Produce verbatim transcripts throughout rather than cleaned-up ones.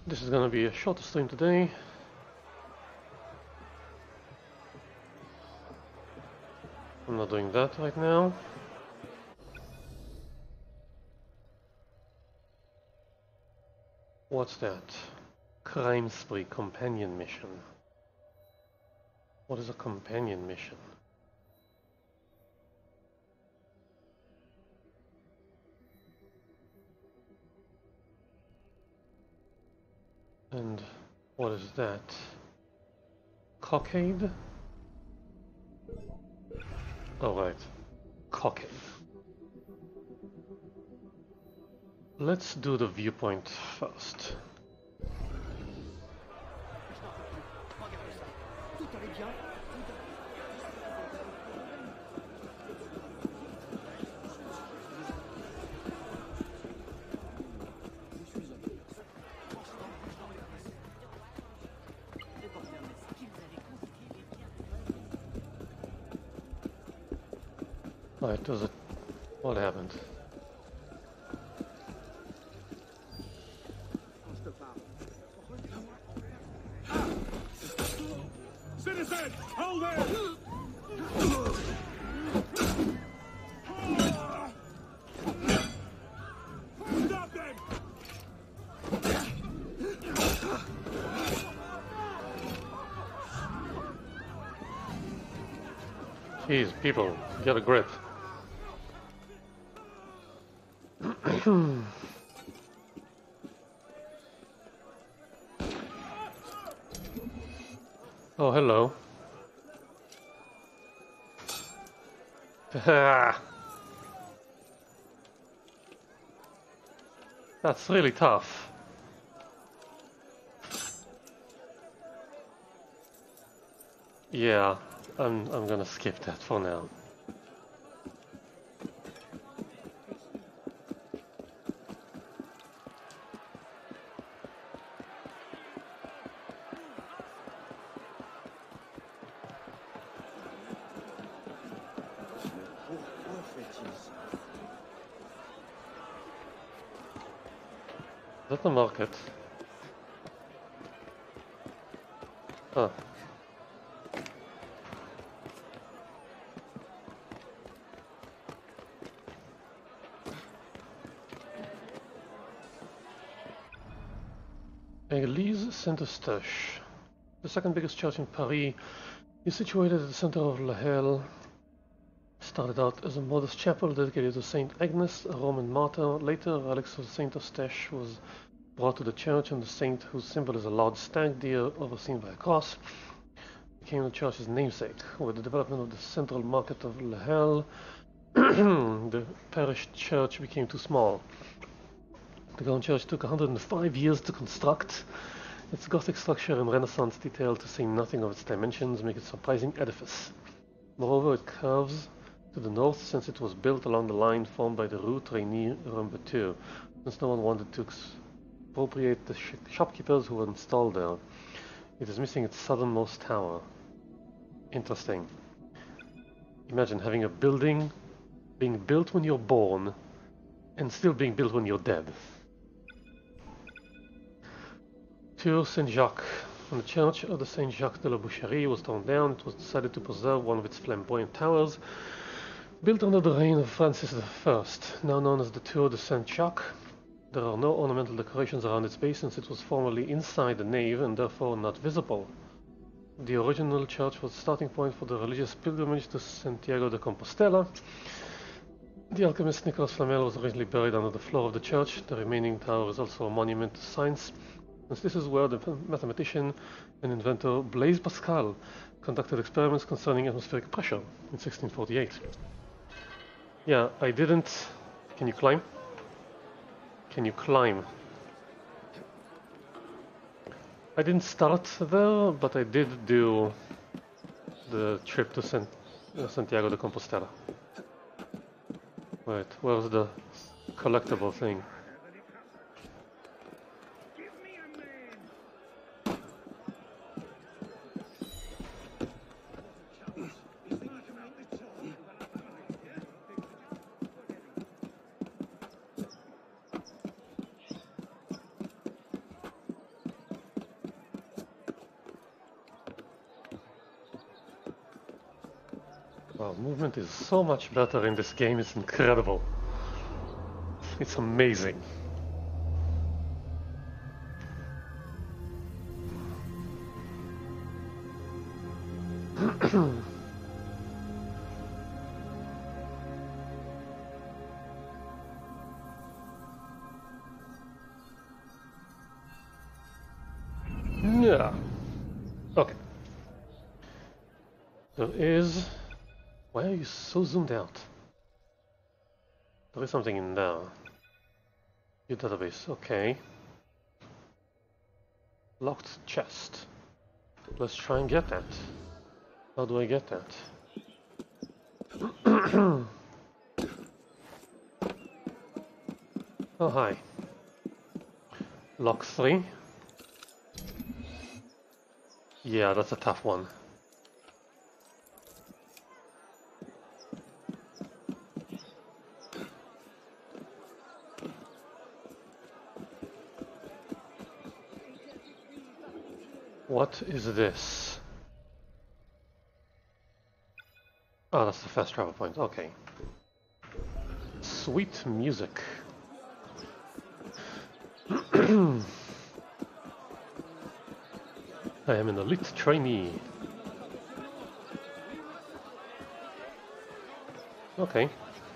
This is gonna be a shorter stream today. I'm not doing that right now. What's that? Crime spree companion mission. What is a companion mission? And what is that? Cockade? Oh right, cockade. Let's do the viewpoint first. Right, does it... what happened? Citizen, hold it! Stop them! Jeez, people, get a grip. Oh, hello. That's really tough. Yeah, I'm I'm gonna skip that for now. Is that the market? Huh. Église Saint-Eustache, the second biggest church in Paris, is situated at the center of La Halle. Started out as a modest chapel dedicated to Saint Agnes, a Roman martyr. Later, relics of Saint Eustache was brought to the church, and the saint, whose symbol is a large stag deer overseen by a cross, became the church's namesake. With the development of the central market of La Halle, the parish church became too small. The Grand Church took one hundred five years to construct. Its Gothic structure and Renaissance detail, to say nothing of its dimensions, make it a surprising edifice. Moreover, it curves to the north, since it was built along the line formed by the Rue Traigny-Rumbeteur, since no one wanted to expropriate the sh shopkeepers who were installed there. It is missing its southernmost tower. Interesting. Imagine having a building being built when you're born and still being built when you're dead. Tour Saint-Jacques. When the church of the Saint-Jacques de la Boucherie was torn down, it was decided to preserve one of its flamboyant towers, built under the reign of Francis the First, now known as the Tour de Saint-Jacques. There are no ornamental decorations around its base, since it was formerly inside the nave and therefore not visible. The original church was the starting point for the religious pilgrimage to Santiago de Compostela. The alchemist Nicolas Flamel was originally buried under the floor of the church. The remaining tower is also a monument to science, since this is where the mathematician and inventor Blaise Pascal conducted experiments concerning atmospheric pressure in sixteen forty-eight. Yeah, I didn't... Can you climb? Can you climb? I didn't start there, but I did do the trip to San uh, Santiago de Compostela. Right, where's the collectible thing? Wow, movement is so much better in this game, it's incredible. It's amazing. Yeah. Okay. There is... Why are you so zoomed out? There is something in there. Your database, okay. Locked chest. Let's try and get that. How do I get that? Oh, hi. Lock three. Yeah, that's a tough one. What is this? Oh, that's the fast travel point. Okay. Sweet music. I am an elite trainee. Okay.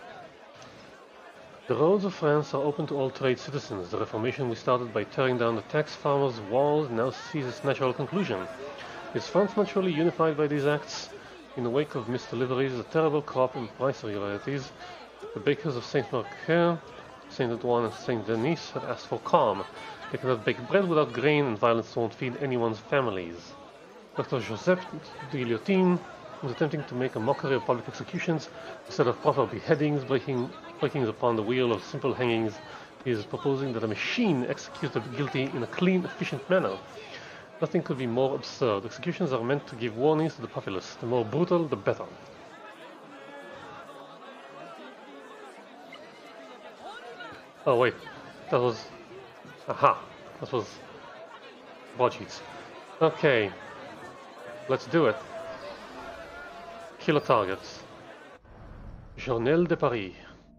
The roads of France are open to all trade citizens. The Reformation we started by tearing down the tax farmers' walls now sees its natural conclusion. Is France naturally unified by these acts? In the wake of misdeliveries, the terrible crop and price irregularities, the bakers of Saint Marquet, Saint Antoine and Saint Denis have asked for calm. They cannot bake bread without grain, and violence won't feed anyone's families. Doctor Joseph de Guillotine was attempting to make a mockery of public executions. Instead of proper beheadings, breaking, breaking upon the wheel of simple hangings, he is proposing that a machine execute the guilty in a clean, efficient manner. Nothing could be more absurd. Executions are meant to give warnings to the populace. The more brutal, the better. Oh wait, that was... Aha, that was... broadsheets. Okay, let's do it. Kill a target. Journal de Paris.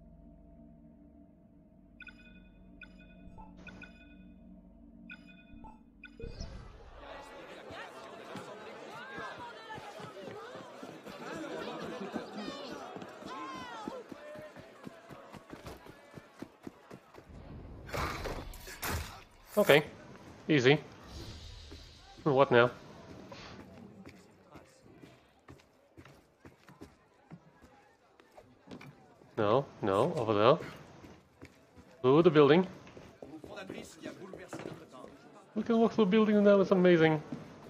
Okay, easy. What now? No, no, over there. Through the building. We can walk through buildings now, it's amazing.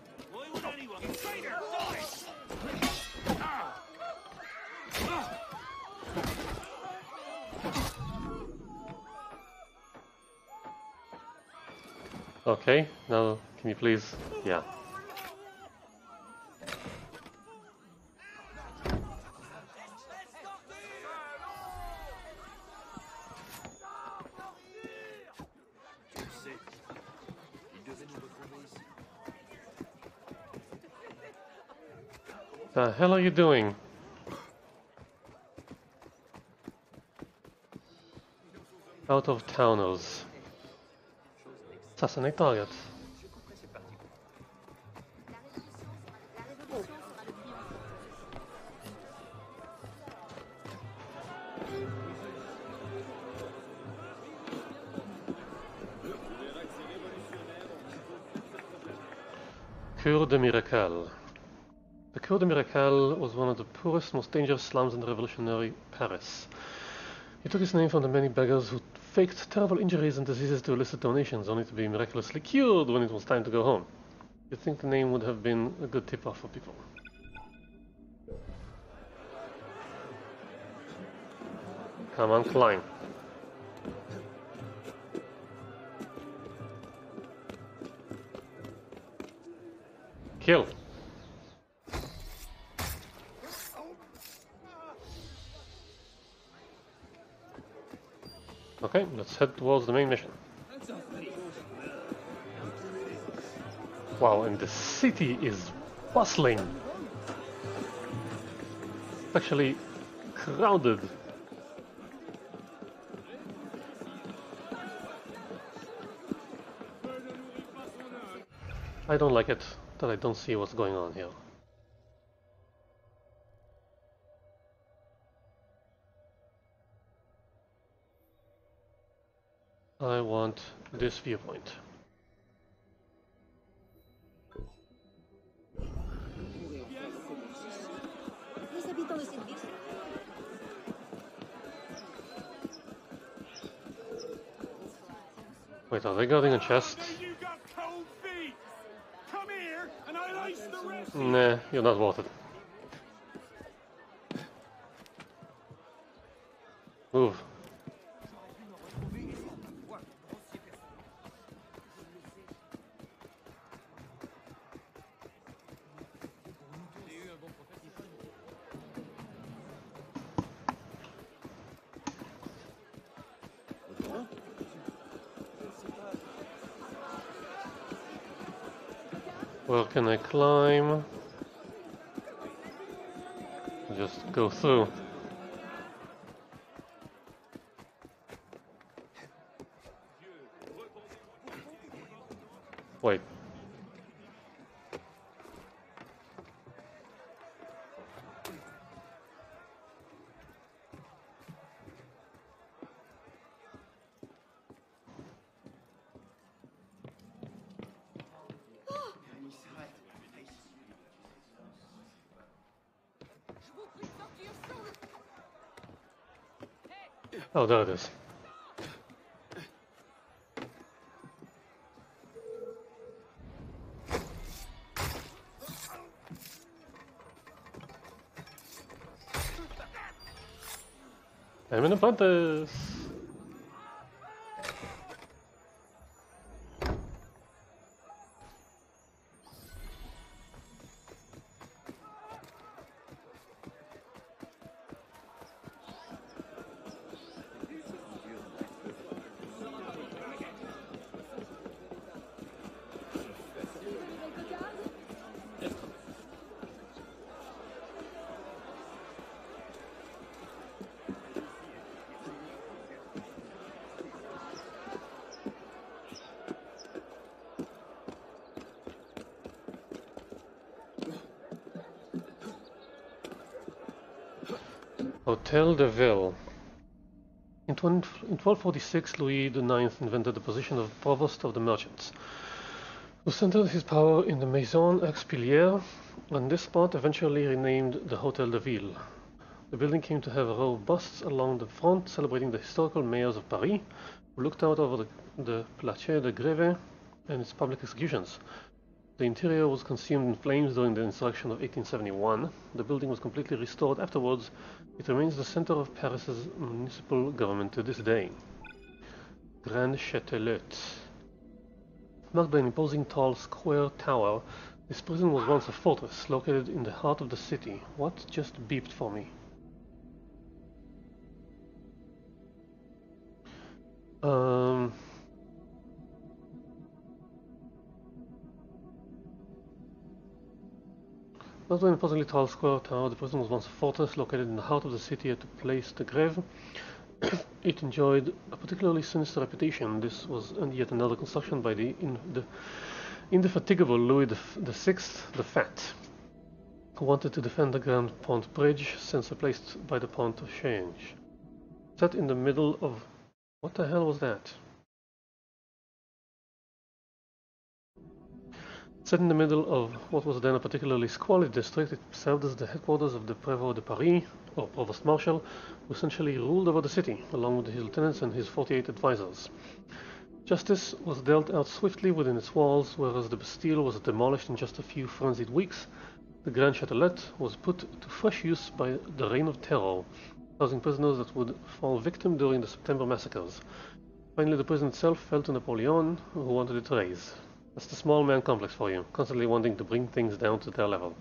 Okay, now can you please... yeah. The hell are you doing? Out of towners. Assassinate target. Cure de Miracle. The Cure de Miracle was one of the poorest, most dangerous slums in the revolutionary Paris. It took its name from the many beggars who faked terrible injuries and diseases to elicit donations, only to be miraculously cured when it was time to go home. You'd think the name would have been a good tip-off for people. Come on, climb. Kill. Okay, let's head towards the main mission. Wow, and the city is bustling. Actually crowded. I don't like it that I don't see what's going on here. I want this viewpoint. Wait, are they guarding a chest? You got cold feet. Come here, and I'll ice the rest. Nah, you're not worth it. Move. Where can I climb? Just go through. Wait. Oh, there it is. I'm in abundance. Hotel de Ville. In twelve forty-six, Louis the ninth invented the position of Provost of the Merchants, who centered his power in the Maison Expilière, and this spot eventually renamed the Hotel de Ville. The building came to have a row of busts along the front celebrating the historical mayors of Paris, who looked out over the, the Place de Grève and its public executions. The interior was consumed in flames during the insurrection of eighteen seventy-one. The building was completely restored afterwards. It remains the center of Paris's municipal government to this day. Grand Châtelet. Marked by an imposing tall square tower, this prison was once a fortress located in the heart of the city. What just beeped for me? Um... Not an imposingly tall square tower, the prison was once a fortress located in the heart of the city at the Place de Grève. It enjoyed a particularly sinister reputation. This was yet another construction by the, in, the indefatigable Louis the Sixth the Fat, who wanted to defend the Grand Pont Bridge, since replaced by the Pont au Change. Set in the middle of... what the hell was that? Set in the middle of what was then a particularly squalid district, it served as the headquarters of the Prévôt de Paris, or Provost Marshal, who essentially ruled over the city, along with his lieutenants and his forty-eight advisors. Justice was dealt out swiftly within its walls, whereas the Bastille was demolished in just a few frenzied weeks. The Grand Châtelet was put to fresh use by the Reign of Terror, housing prisoners that would fall victim during the September massacres. Finally, the prison itself fell to Napoleon, who wanted it razed. That's the small man complex for you, constantly wanting to bring things down to their level.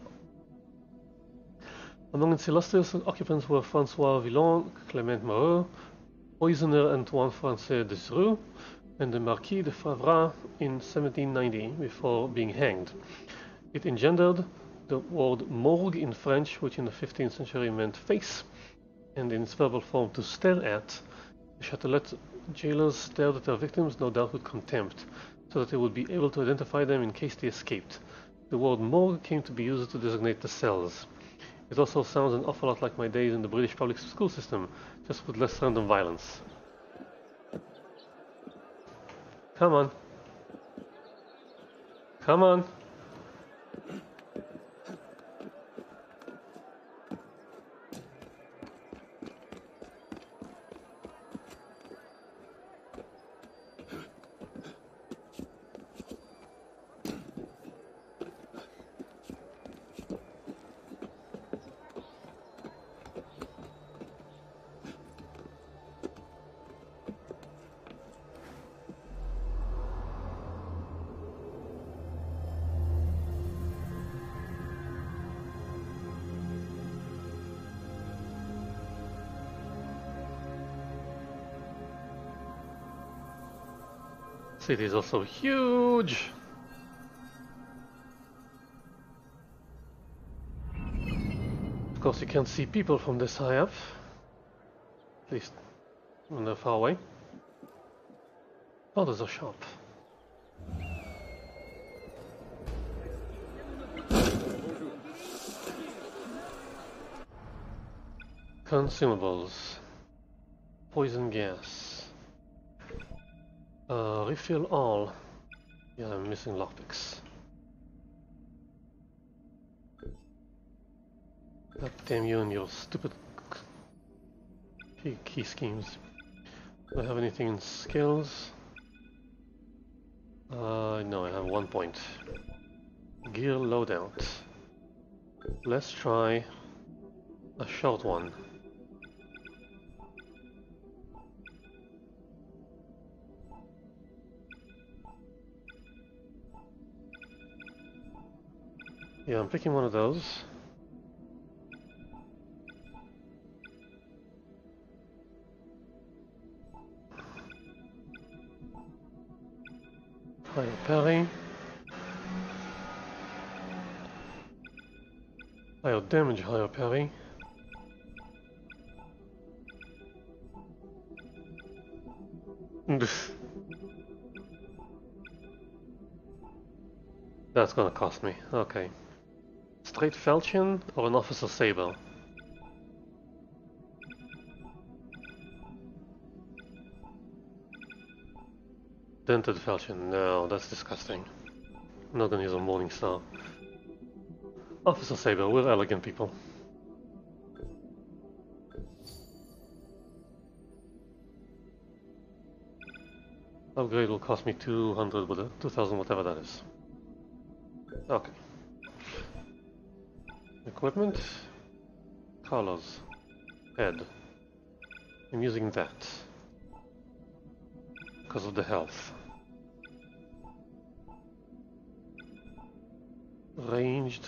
Among its illustrious occupants were François Villon, Clément Marot, poisoner Antoine Francais Desrue, and the Marquis de Favras in seventeen ninety, before being hanged. It engendered The word morgue in French, which in the fifteenth century meant face, and in its verbal form to stare at, the Châtelet jailers stared at their victims, no doubt with contempt, so that they would be able to identify them in case they escaped. The word morgue came to be used to designate the cells. It also sounds an awful lot like my days in the British public school system, just with less random violence. Come on. Come on. City is also huge. Of course, you can't see people from this high up, at least when they're far away. Oh, there's a shop. Consumables. Poison gas. Uh, refill all. Yeah, I'm missing lockpicks. God damn you and your stupid key, key schemes. Do I have anything in skills? Uh, no, I have one point. Gear loadout. Let's try a short one. Yeah, I'm picking one of those. Higher parry. Higher damage, higher parry. That's gonna cost me. Okay. Straight falchion or an officer saber? Dented falchion. No, that's disgusting. I'm not gonna use a morning star. Officer saber, we're elegant people. Upgrade will cost me two hundred, two thousand, whatever that is. Okay. Equipment. Colors. Head. I'm using that. Because of the health. Ranged.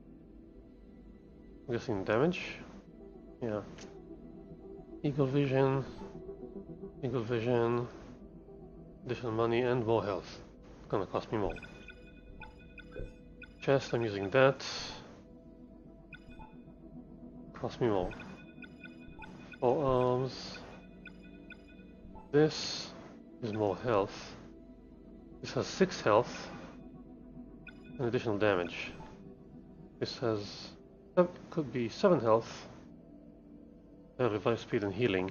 I'm guessing damage? Yeah. Eagle vision. Eagle vision. Additional money and more health. It's gonna cost me more. Chest, I'm using that. Cost me more. Forearms. This is more health. This has six health and additional damage. This has uh, could be seven health. Uh, revive speed and healing.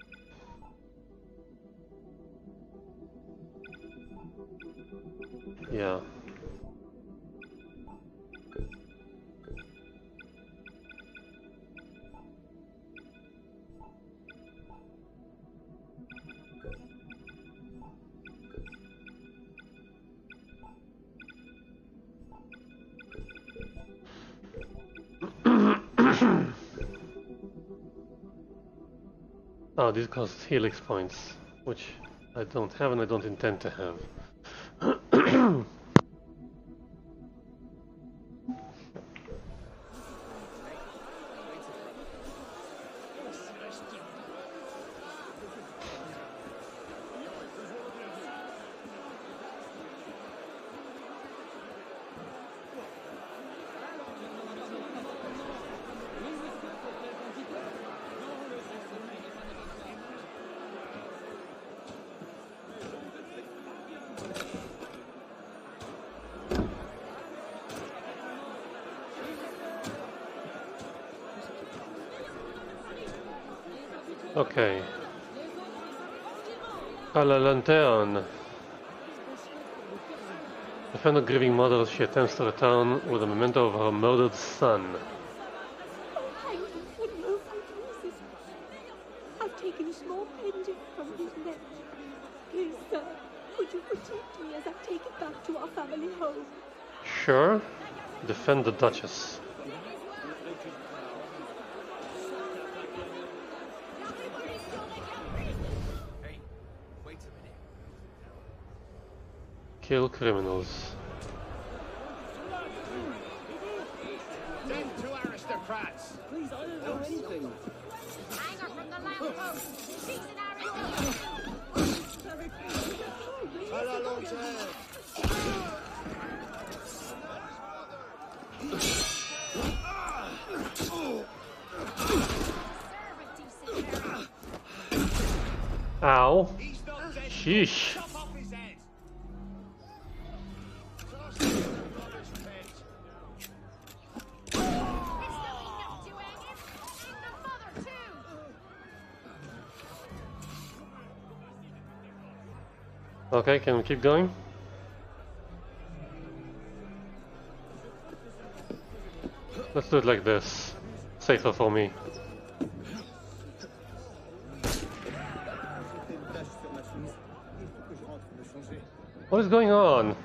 Yeah. Oh, these cost helix points, which I don't have and I don't intend to have. Okay. À la lanterne. Defend a grieving mother as she attempts to return with a memento of her murdered son. Oh, hang on for no good reason. I've taken a small pendant from his neck. Please, sir, could you protect me as I take it back to our family home? Sure. Defend the Duchess. Hey, wait a minute. Kill criminals. Death to aristocrats! Please, I don't know anything. Hang her from the lamppost. She's an aristocrat. À la lanterne! Ow. He's not dead. Sheesh. Chop off his head. Toss him in the rubbish pit. There's still enough to hang him. And the mother, too. Okay, can we keep going? Let's do it like this. Safer for me. What is going on?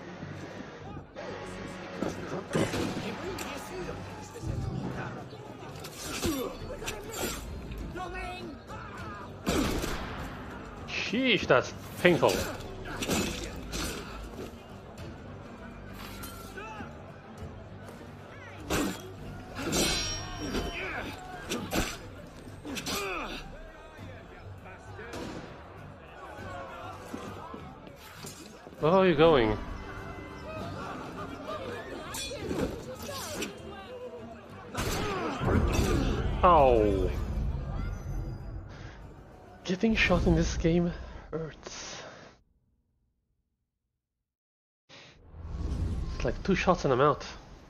Sheesh, that's painful. Where are you going? Ow! Getting shot in this game hurts. It's like two shots and I'm out.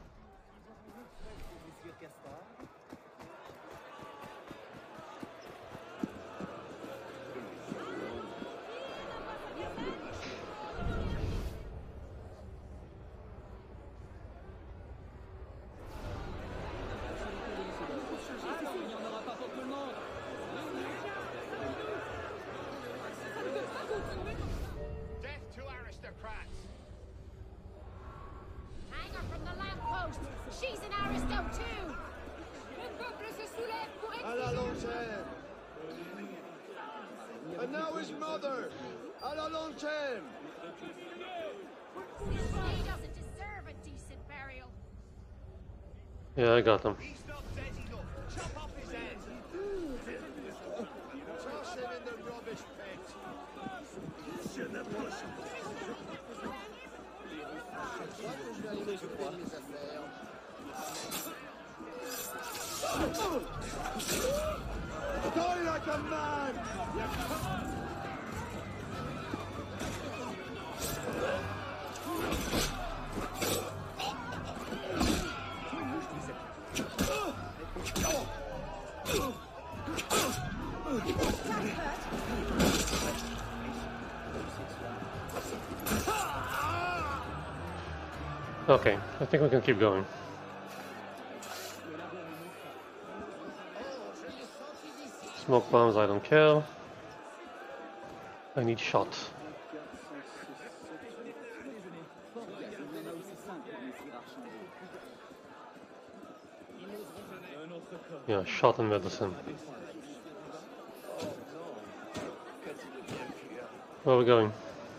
Death to aristocrats. Hang her from the lamppost. She's an aristo, too. Le peuple se soulève pour À la lanterne. And now his mother. À la lanterne. He doesn't deserve a decent burial. Yeah, I got him. He's not dead enough. Chop off his head. Toss him in the rubbish pit. Die like a man! Okay, I think we can keep going. Smoke bombs, I don't care. I need shot. Yeah, shot and medicine. Where are we going?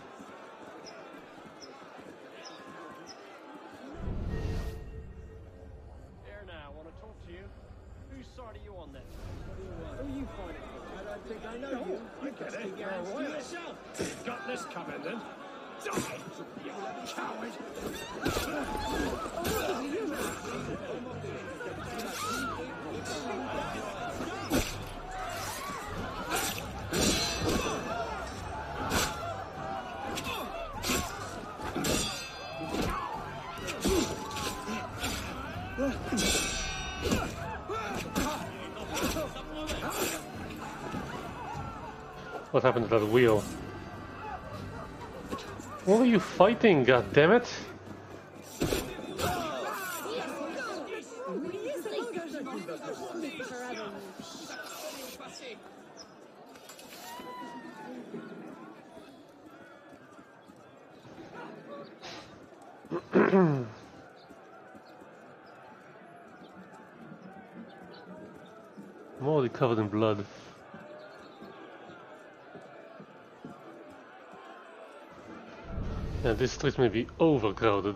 Here now, I want to talk to you. Whose side are you on then? Who are you fighting for? I don't think I know you. I get it. You're a royal yourself. You've got this coming then. Die, you coward! What happened to that wheel? What were you fighting, god damn it? I'm already covered in blood. Yeah, this street may be overcrowded.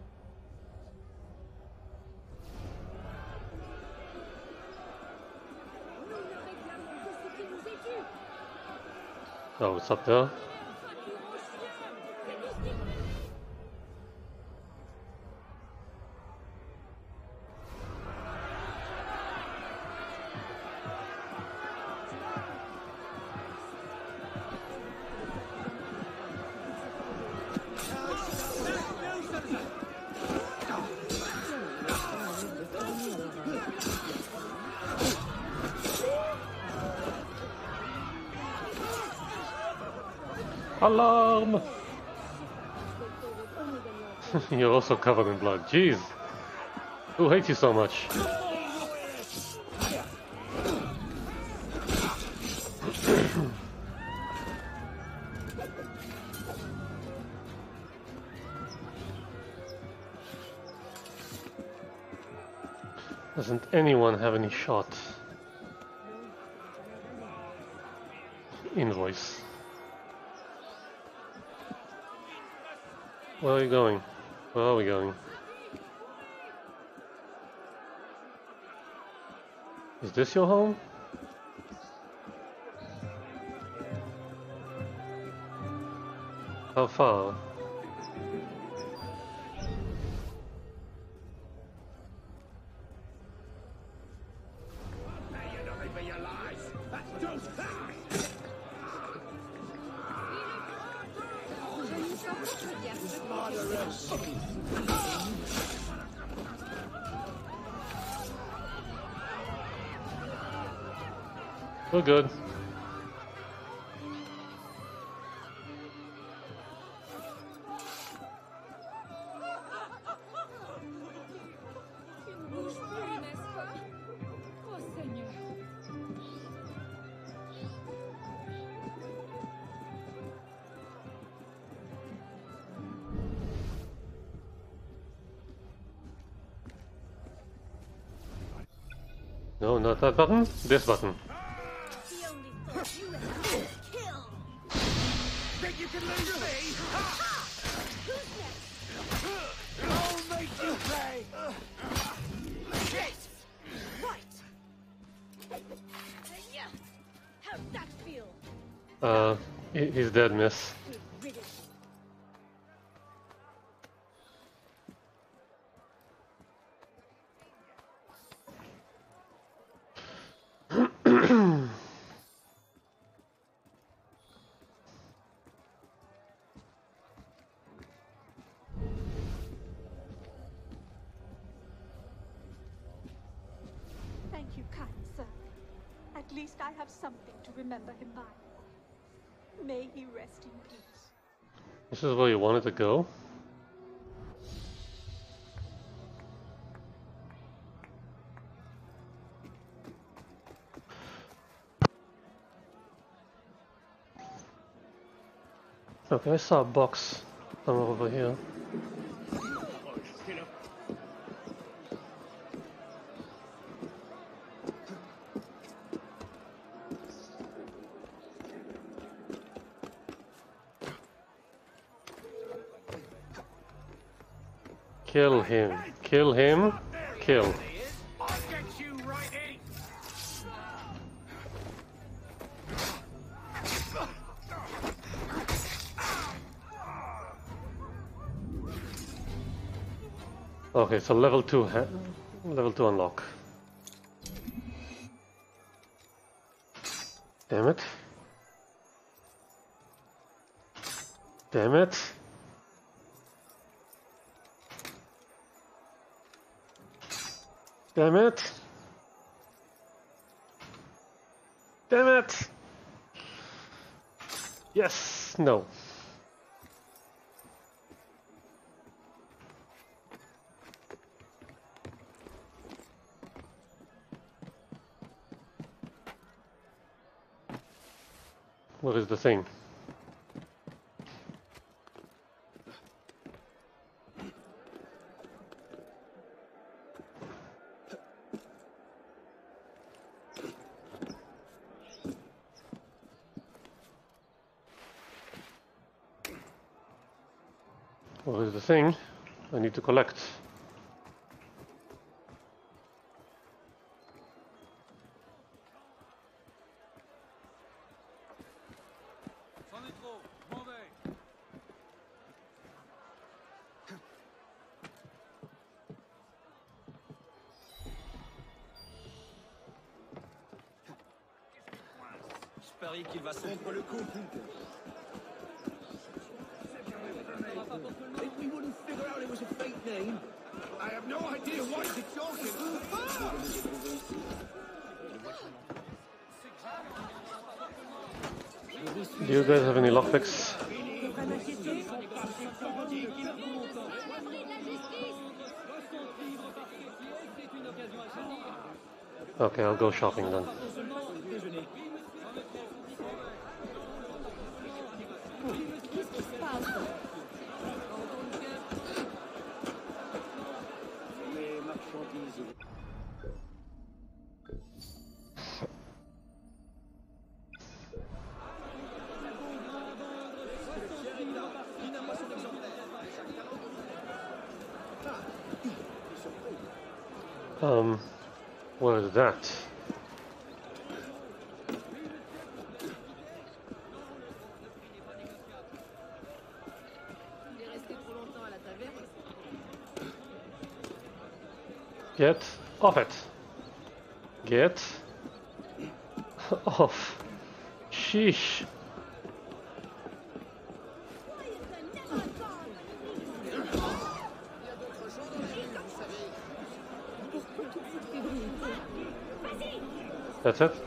Oh, it's up there. Alarm! You're also covered in blood. Jeez. Who hates you so much? Doesn't anyone have any shot? Invoice. Where are you going? Where are we going? Is this your home? How far? We're good. No, not that button. This button. Uh, he- he's dead, miss. Thank you, kind sir. At least I have something to remember him by. May he rest in peace. This is where you wanted to go? Okay, I saw a box somewhere over here. Kill him. Kill him. Kill. I'll get you right in. Okay, so level two, ha level two unlock. Damn it. Damn it. Damn it. Damn it. Yes! No. What is the thing? What is the thing I need to collect? Je parie qu'il va se rompre le cou. If we wouldn't figure out it was a fake name, I have no idea what you're talking about. Do you guys have any lockpicks? Okay, I'll go shopping then. Um, what is that? Get off it. Get off. Sheesh. That's it?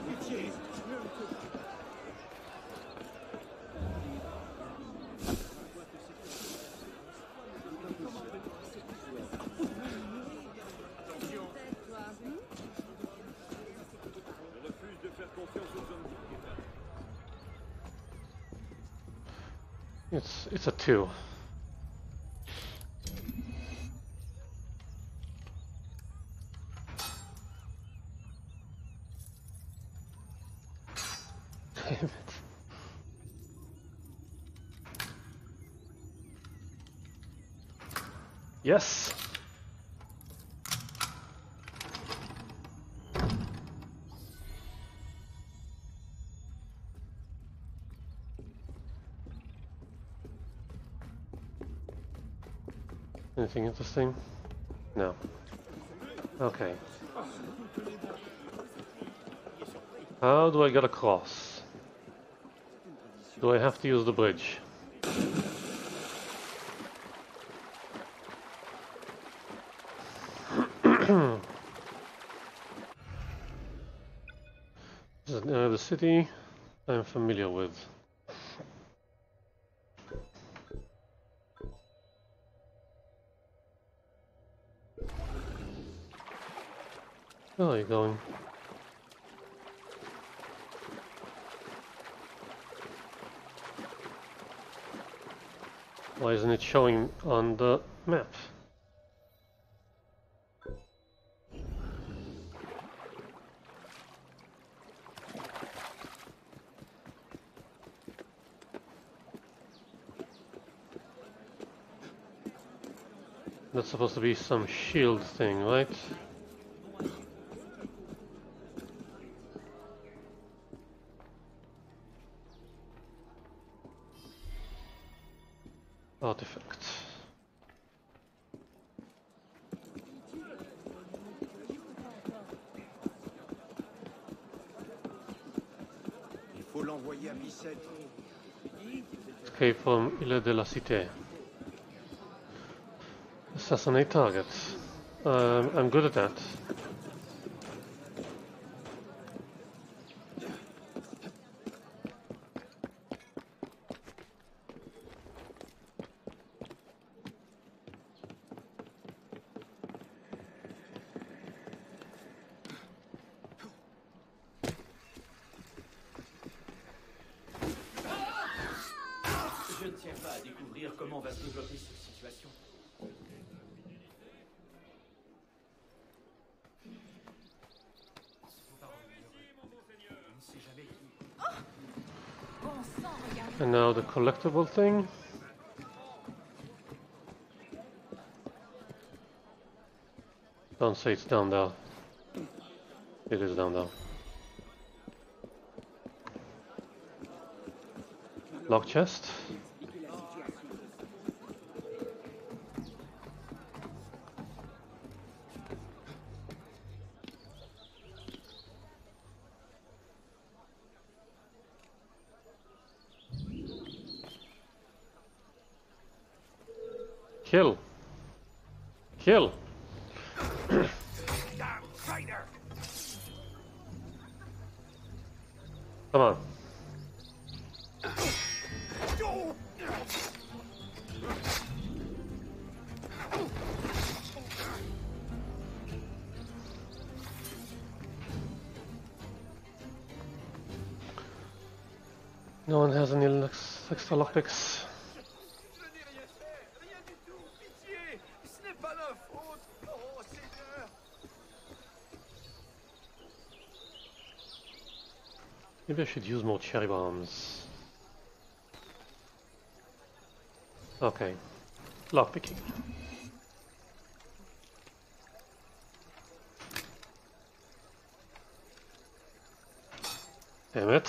It's it's a two. Damn it. Yes. Anything interesting? No. Okay. How do I get across? Do I have to use the bridge? This is uh, the city I'm familiar with. Where are you going? Why isn't it showing on the map? That's supposed to be some shield thing, right? Artifact. Il faut l'envoyer à Bicêtre. Escape from Ile de la Cité. Assassinate target. Um, I'm good at that. tiens pas à découvrir comment va se développer cette situation. And now the collectible thing. Don't say it's down there. It is down there. Lock chest. Kill. Kill. Come on. No one has any extra lockpicks. Maybe I should use more cherry bombs. Okay, lockpicking. Damn it.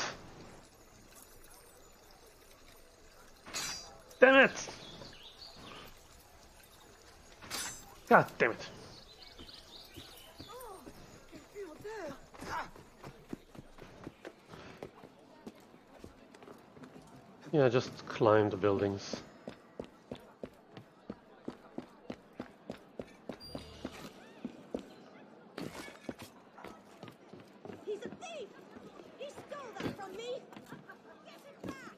Damn it! God damn it. Yeah, just climb the buildings. He's a thief! He stole that from me! Get him back!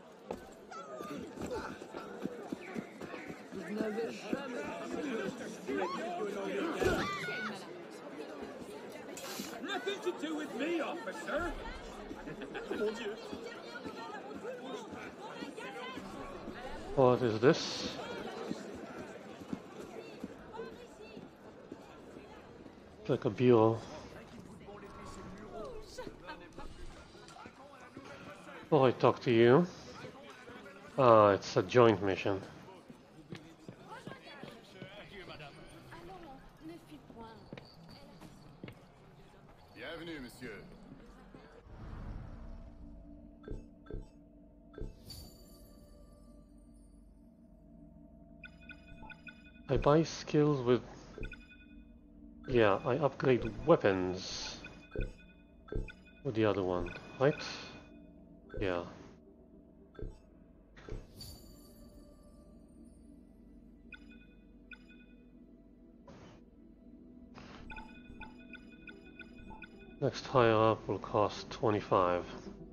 Nothing to do with me, officer! Mon Dieu! What is this? It's like a bureau. Oh, I talk to you. Ah, it's a joint mission. Bienvenue, monsieur. I buy skills with... Yeah, I upgrade weapons with the other one, right? Yeah. Next higher up will cost twenty-five.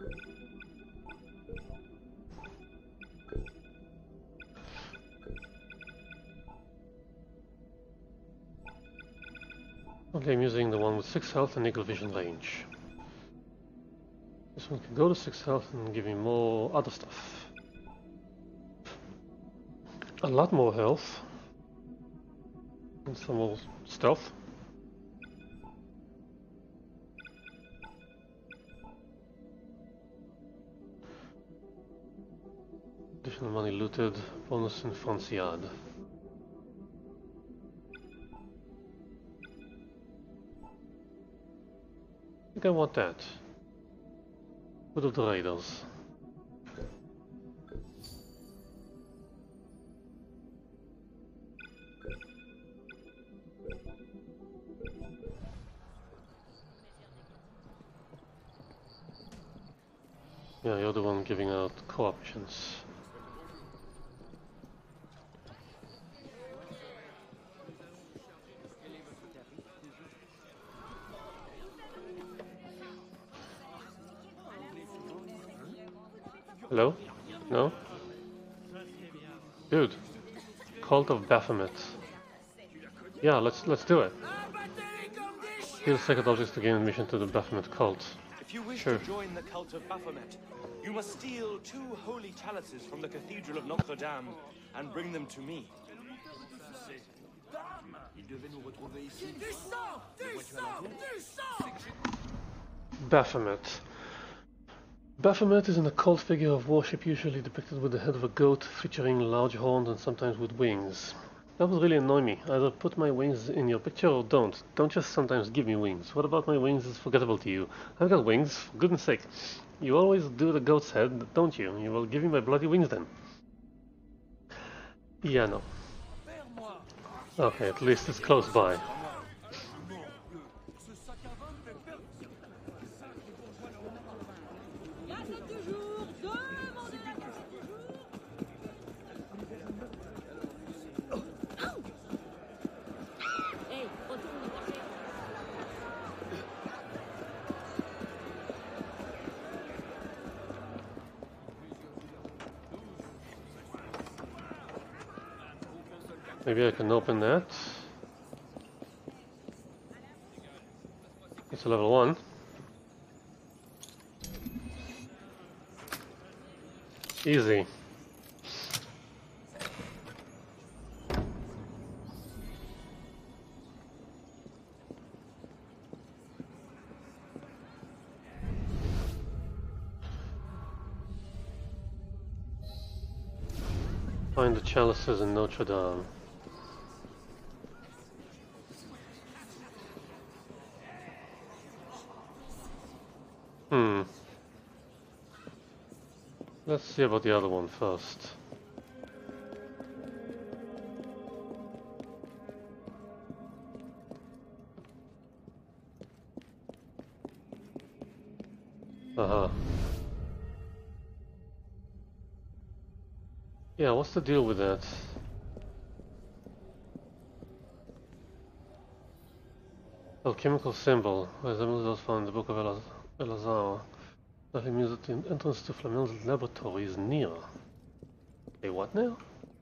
Okay, I'm using the one with six health and eagle vision range. This one can go to six health and give me more other stuff. A lot more health. And some more stealth. Additional money looted, bonus in Franciade. I think I want that. What of the raiders? Yeah, you're the one giving out co-op missions. Hello? No? Dude. Cult of Baphomet. Yeah, let's let's do it. Here's second objects to gain admission to the Baphomet cult. If you wish Sure. to join the cult of Baphomet, you must steal two holy chalices from the Cathedral of Notre Dame and bring them to me. Baphomet. Baphomet is an occult figure of worship usually depicted with the head of a goat featuring large horns and sometimes with wings. That would really annoy me. Either put my wings in your picture or don't. Don't just sometimes give me wings. What about my wings is forgettable to you? I've got wings, for goodness sake. You always do the goat's head, don't you? You will give me my bloody wings then. Yeah, no. Okay, at least it's close by. Maybe I can open that. It's a level one. Easy. Find the chalices in Notre Dame. Hmm. Let's see about the other one first. Uh-huh. Yeah, what's the deal with that? Alchemical symbol, resembles those found in the Book of Elaz Elazar. Nothing means that the entrance to Flamel's laboratory is near. Hey, what now?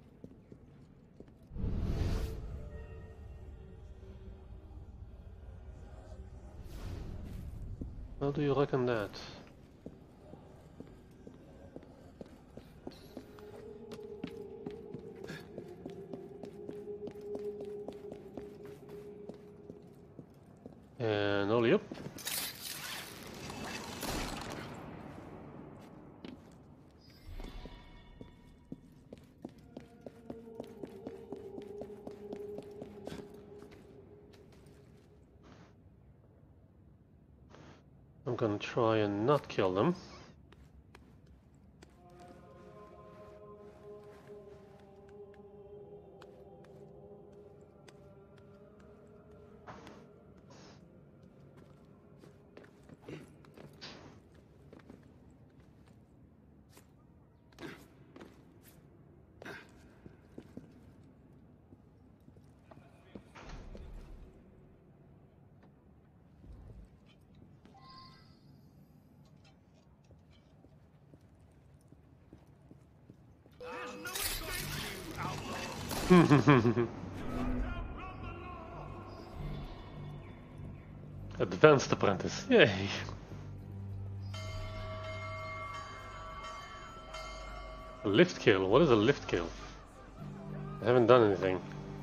How do you reckon that? And ollie up. I'm gonna try and not kill them. Advanced apprentice, yay! A lift kill, what is a lift kill? I haven't done anything.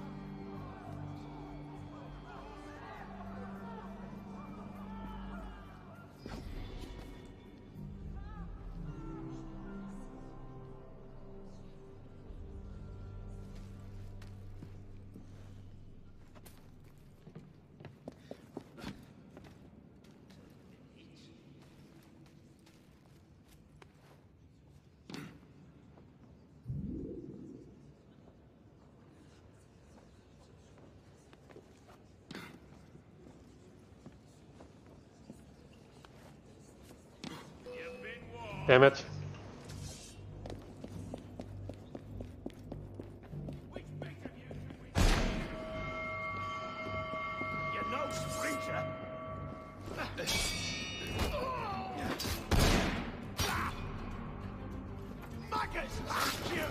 Damn it. You're no stranger. Maggots! You!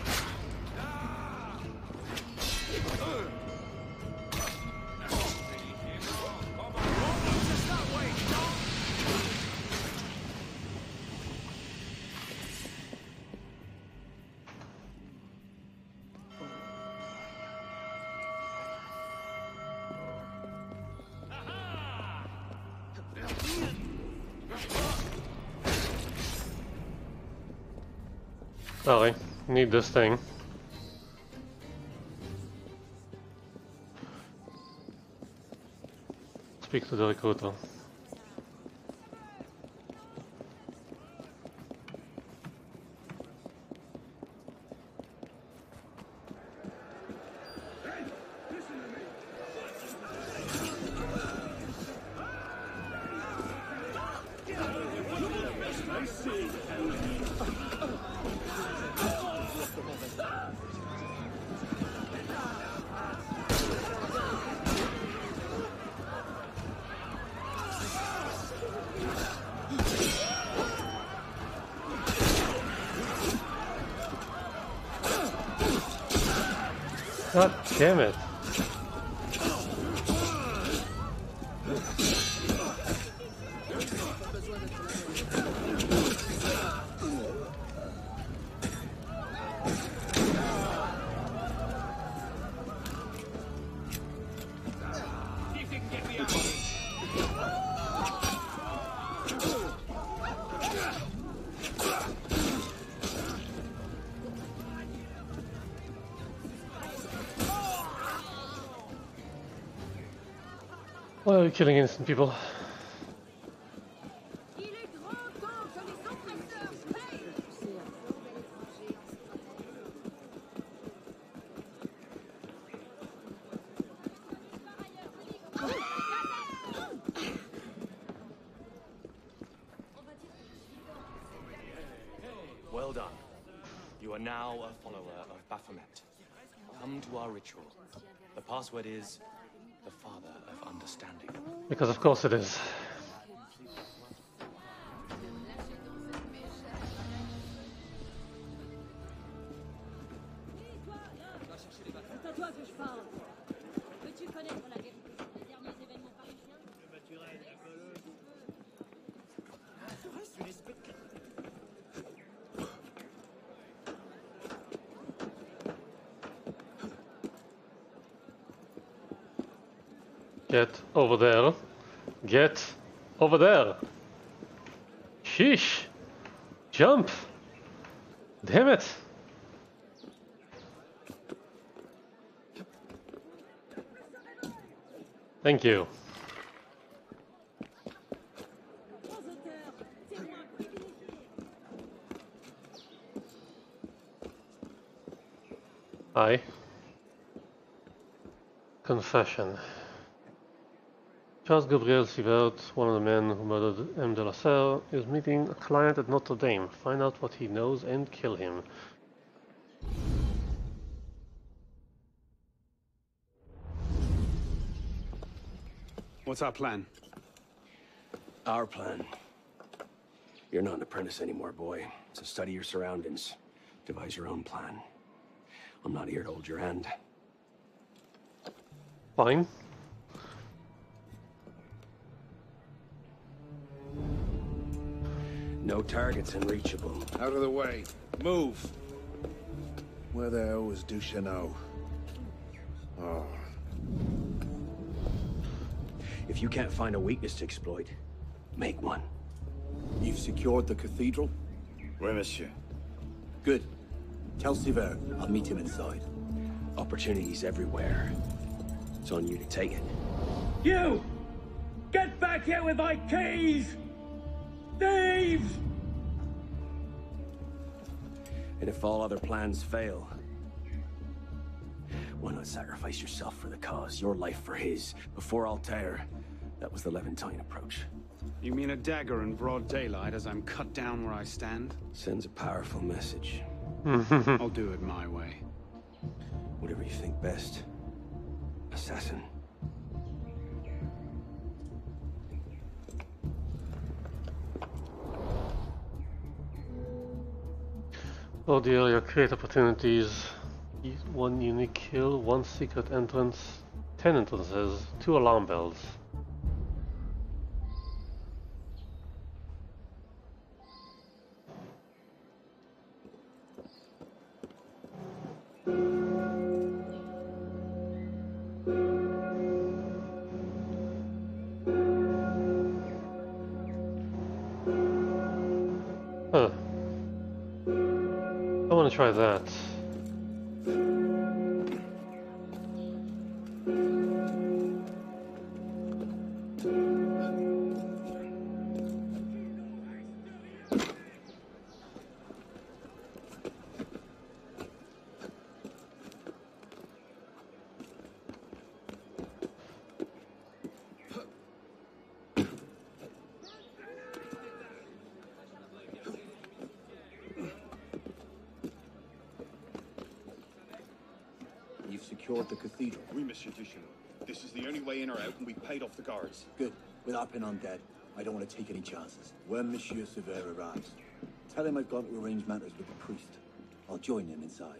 Sorry, need this thing. Speak to the recruiter. God damn it. Why are you killing innocent people? Well done. You are now a follower of Baphomet. Come to our ritual. The password is the Father of Understanding. Because of course it is. Get over there. Get over there. Sheesh. Jump. Damn it. Thank you. Hi. Confession. Charles Gabriel Sivert, one of the men who murdered M. de la Serre, is meeting a client at Notre Dame. Find out what he knows and kill him. What's our plan? Our plan. You're not an apprentice anymore, boy. So study your surroundings. Devise your own plan. I'm not here to hold your hand. Fine. No targets unreachable. Out of the way. Move. Where the hell was Duchesneau? Oh. If you can't find a weakness to exploit, make one. You've secured the cathedral? Oui, monsieur. Good. Tell Sivert I'll meet him inside. Opportunities everywhere. It's on you to take it. You! Get back here with my keys! Thieves! And if all other plans fail, why not sacrifice yourself for the cause, your life for his? Before Altair, that was the Levantine approach. You mean a dagger in broad daylight as I'm cut down where I stand? Sends a powerful message. I'll do it my way. Whatever you think best, assassin. Oh dear, you create opportunities. One unique kill, one secret entrance, ten entrances, two alarm bells. Huh. try that. Secured the cathedral. Oui, Monsieur Duchesneau. This is the only way in or out, and we paid off the guards. Good. With our pin on dead, I don't want to take any chances. When Monsieur Sever arrives, tell him I've gone to arrange matters with the priest. I'll join him inside.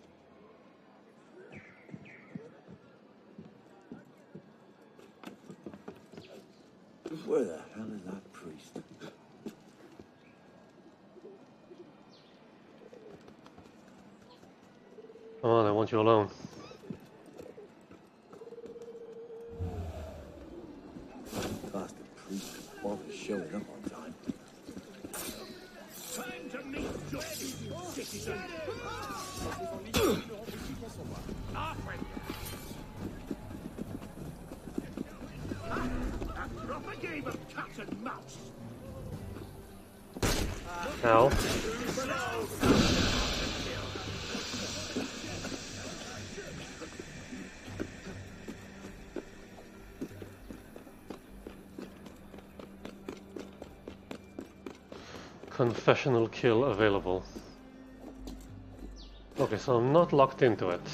Where the hell is that priest? Come on, I want you alone. Bastard priest bothered showing up on time. Time to meet your citizen. Off with you. A proper game of cat and mouse. Ow. Confessional kill available. Okay, so I'm not locked into it.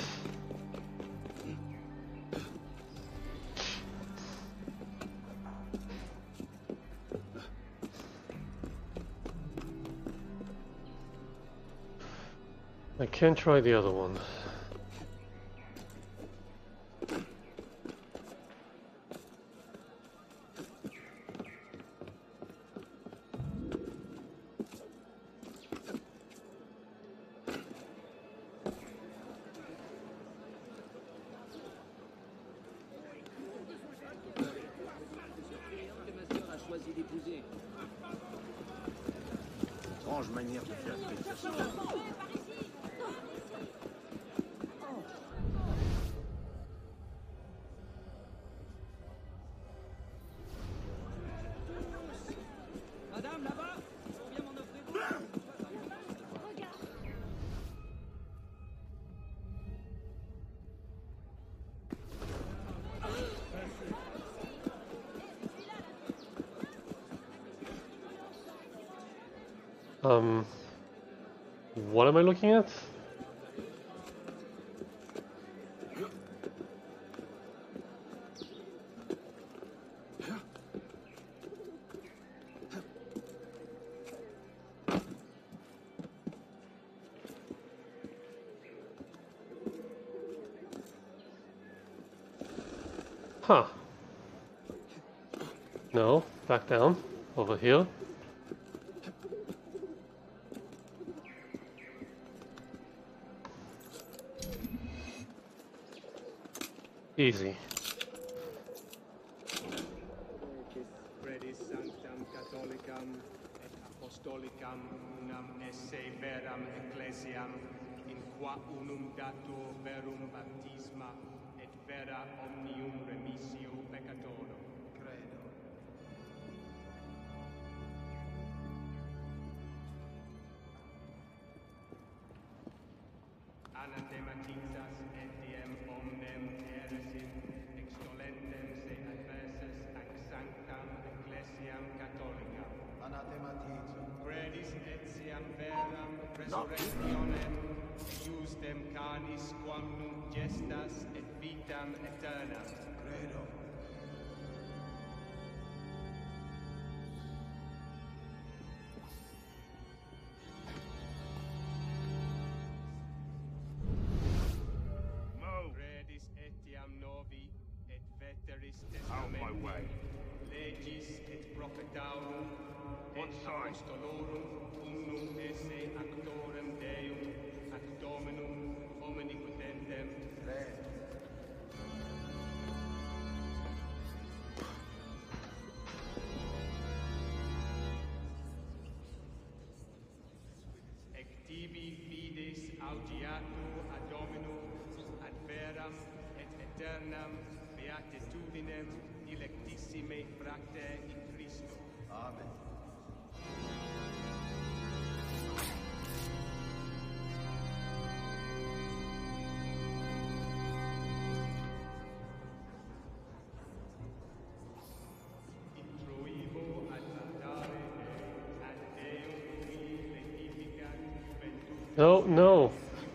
I can try the other one. Étrange manière de faire plaisir. Madame, là-bas, on vient m'en offrir beaucoup. Um, what am I looking at? Huh. No, back down, over here. Easy. Predis sanctam catholicam et apostolicam unam esse veram ecclesiam in qua unum datur verum baptisma et vera omnium remissio peccatorum. Credo. Anathematizas etiam omnem heresim extolentem se adversus ac sanctam ecclesiam catholicam. Anathematizum. Predis etiam veram resurrectionem iusdem canis quam nunc gestas et vitam aeternam. Credo. Out my way. Legis et prophetarum et apostolorum unum esse actorem Deum ac Dominum omnipotentem re. Ec tibi fides audiens aeternam beatitudinem dilectissime fracte in Christo. Amen. No, no.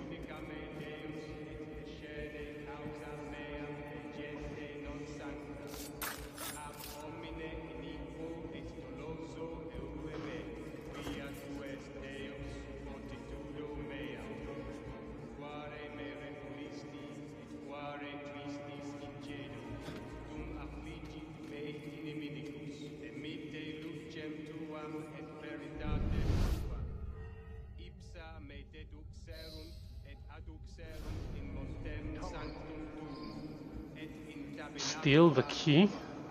Steal the key?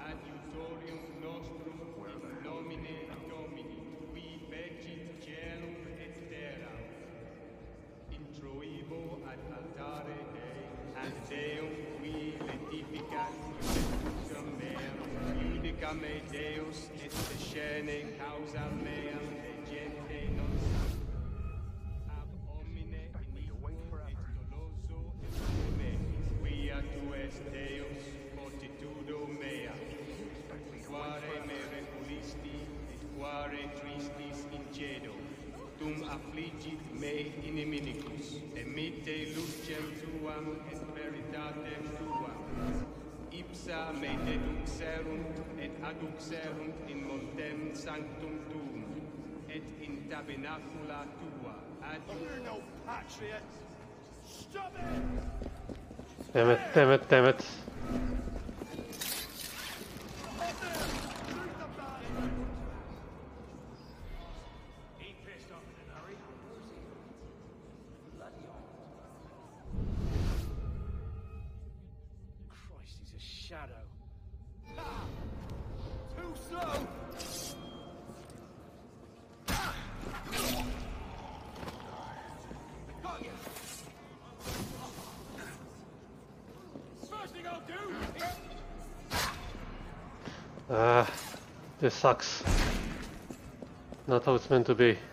Deus et scene causa meam gente non ab homine iniquo et doloso et me quia tu es Deus fortitudo mea quare me repulisti et quare tristis incedo tum affligit me iniminicus emitte lucem tuam et veritatem tuam ipsa me deduxerunt et aduxerunt in montem sanctum tuum et in tabernacula tua ad You're no patriot. Stop it! Damn it, damn it, damn it. Ain't pissed off in a hurry. Christ, he's a shadow. Ah! Too slow! Got you! First thing I'll do is... Ah, this sucks. Not how it's meant to be.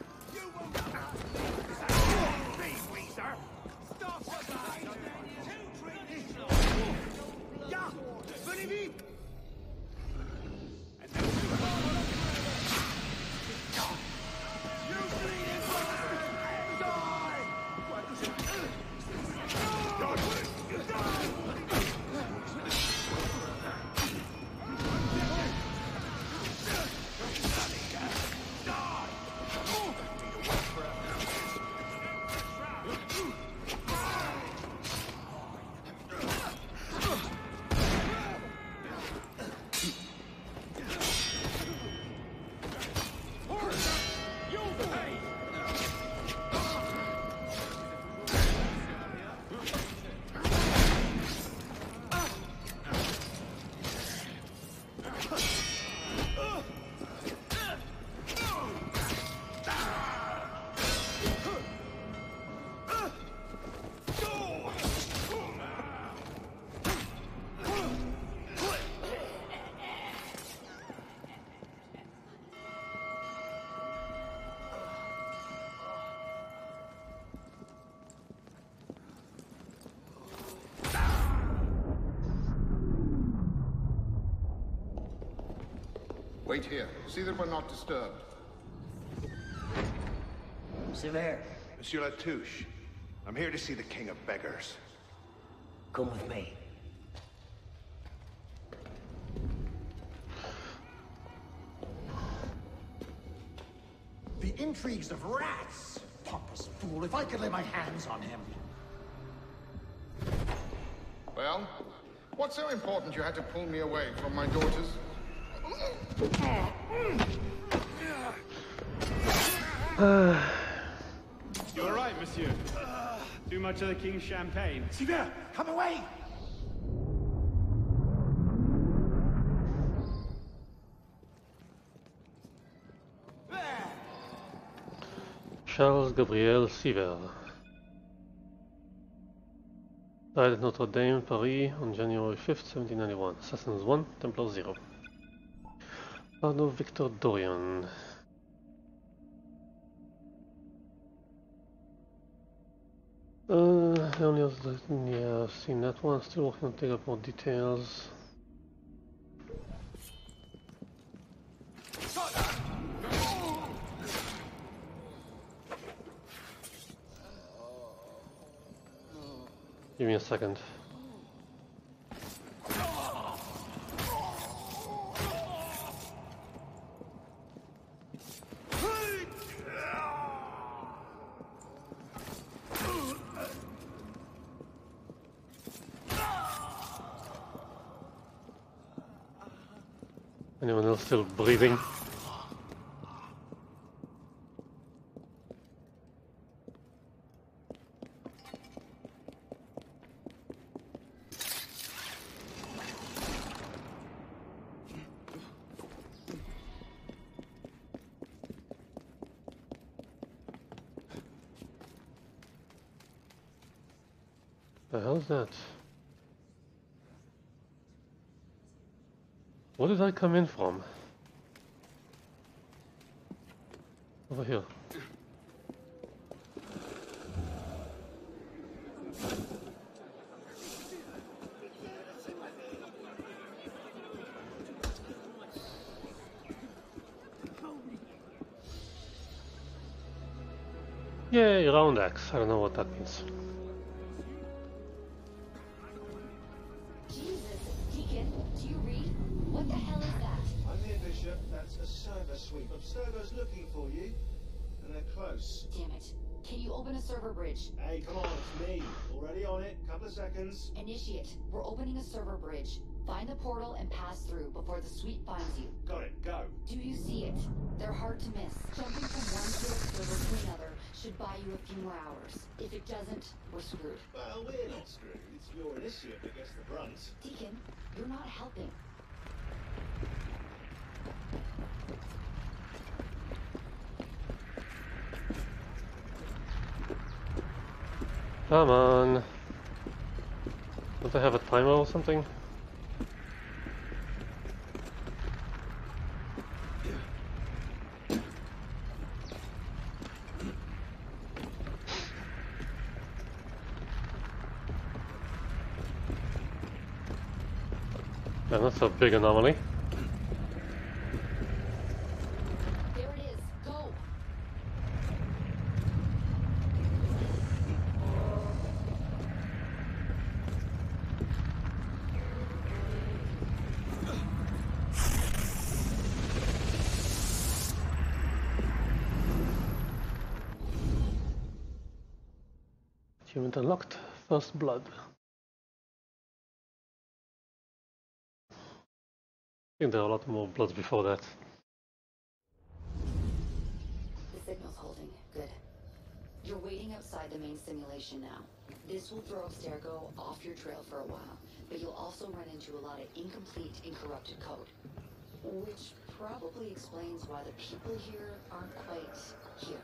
Wait here. See that we're not disturbed. Sever. Monsieur Latouche, I'm here to see the King of Beggars. Come with me. The intrigues of rats! Pompous fool, if I could lay my hands on him. Well, what's so important you had to pull me away from my daughters? You all right, monsieur? Too much of the king's champagne? Sever, come away! Charles Gabriel Sever. Died at Notre Dame, Paris, on January fifth, seventeen ninety-one. Assassins one, Templars zero. Arno Victor Dorian. Uh, the only other, yeah, I've seen that one. Still working on taking up more details. Give me a second. Anyone else still breathing? The hell's that? Where did I come in from? Over here. Yay, round axe. I don't know what that means. Jesus, Deacon, do you read? What the hell is that? I'm here, Bishop. That's a server sweep. Observers looking for you. And they're close. Damn it. Can you open a server bridge? Hey, come on, it's me. Already on it. Couple of seconds. Initiate. We're opening a server bridge. Find the portal and pass through before the sweep finds you. Got it. Go. Do you see it? They're hard to miss. Jumping from one field server to another should buy you a few more hours. If it doesn't, we're screwed. Well, we're not screwed. It's your initiative that gets the brunt. Deacon, you're not helping. Come on. Don't I have a timer or something? Yeah, that's a big anomaly. There it is. Go. Achievement unlocked. First blood. I think there are a lot more bloods before that. The signal's holding. Good. You're waiting outside the main simulation now. This will throw Abstergo off your trail for a while, but you'll also run into a lot of incomplete and corrupted code. Which probably explains why the people here aren't quite here.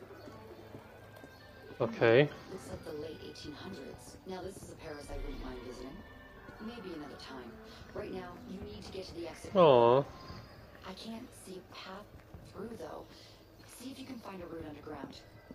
Okay. Looks like the late eighteen hundreds. Now this is a Paris I wouldn't mind visiting. Maybe another time. Right now, you need to get to the exit. Aww. I can't see a path through, though. See if you can find a route underground.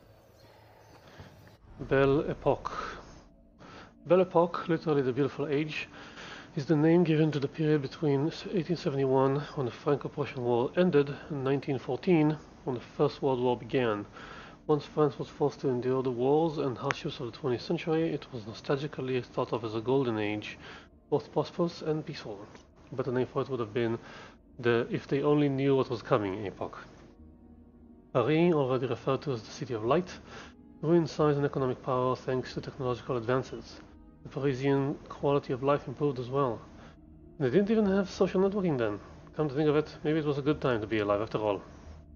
Belle Epoque. Belle Epoque, literally the beautiful age, is the name given to the period between eighteen seventy-one, when the Franco-Prussian War ended, and nineteen fourteen, when the First World War began. Once France was forced to endure the wars and hardships of the twentieth century, it was nostalgically thought of as a golden age, both prosperous and peaceful. A better name for it would have been the "if they only knew what was coming" epoch. Paris, already referred to as the City of Light, grew in size and economic power thanks to technological advances. The Parisian quality of life improved as well. And they didn't even have social networking then. Come to think of it, maybe it was a good time to be alive after all.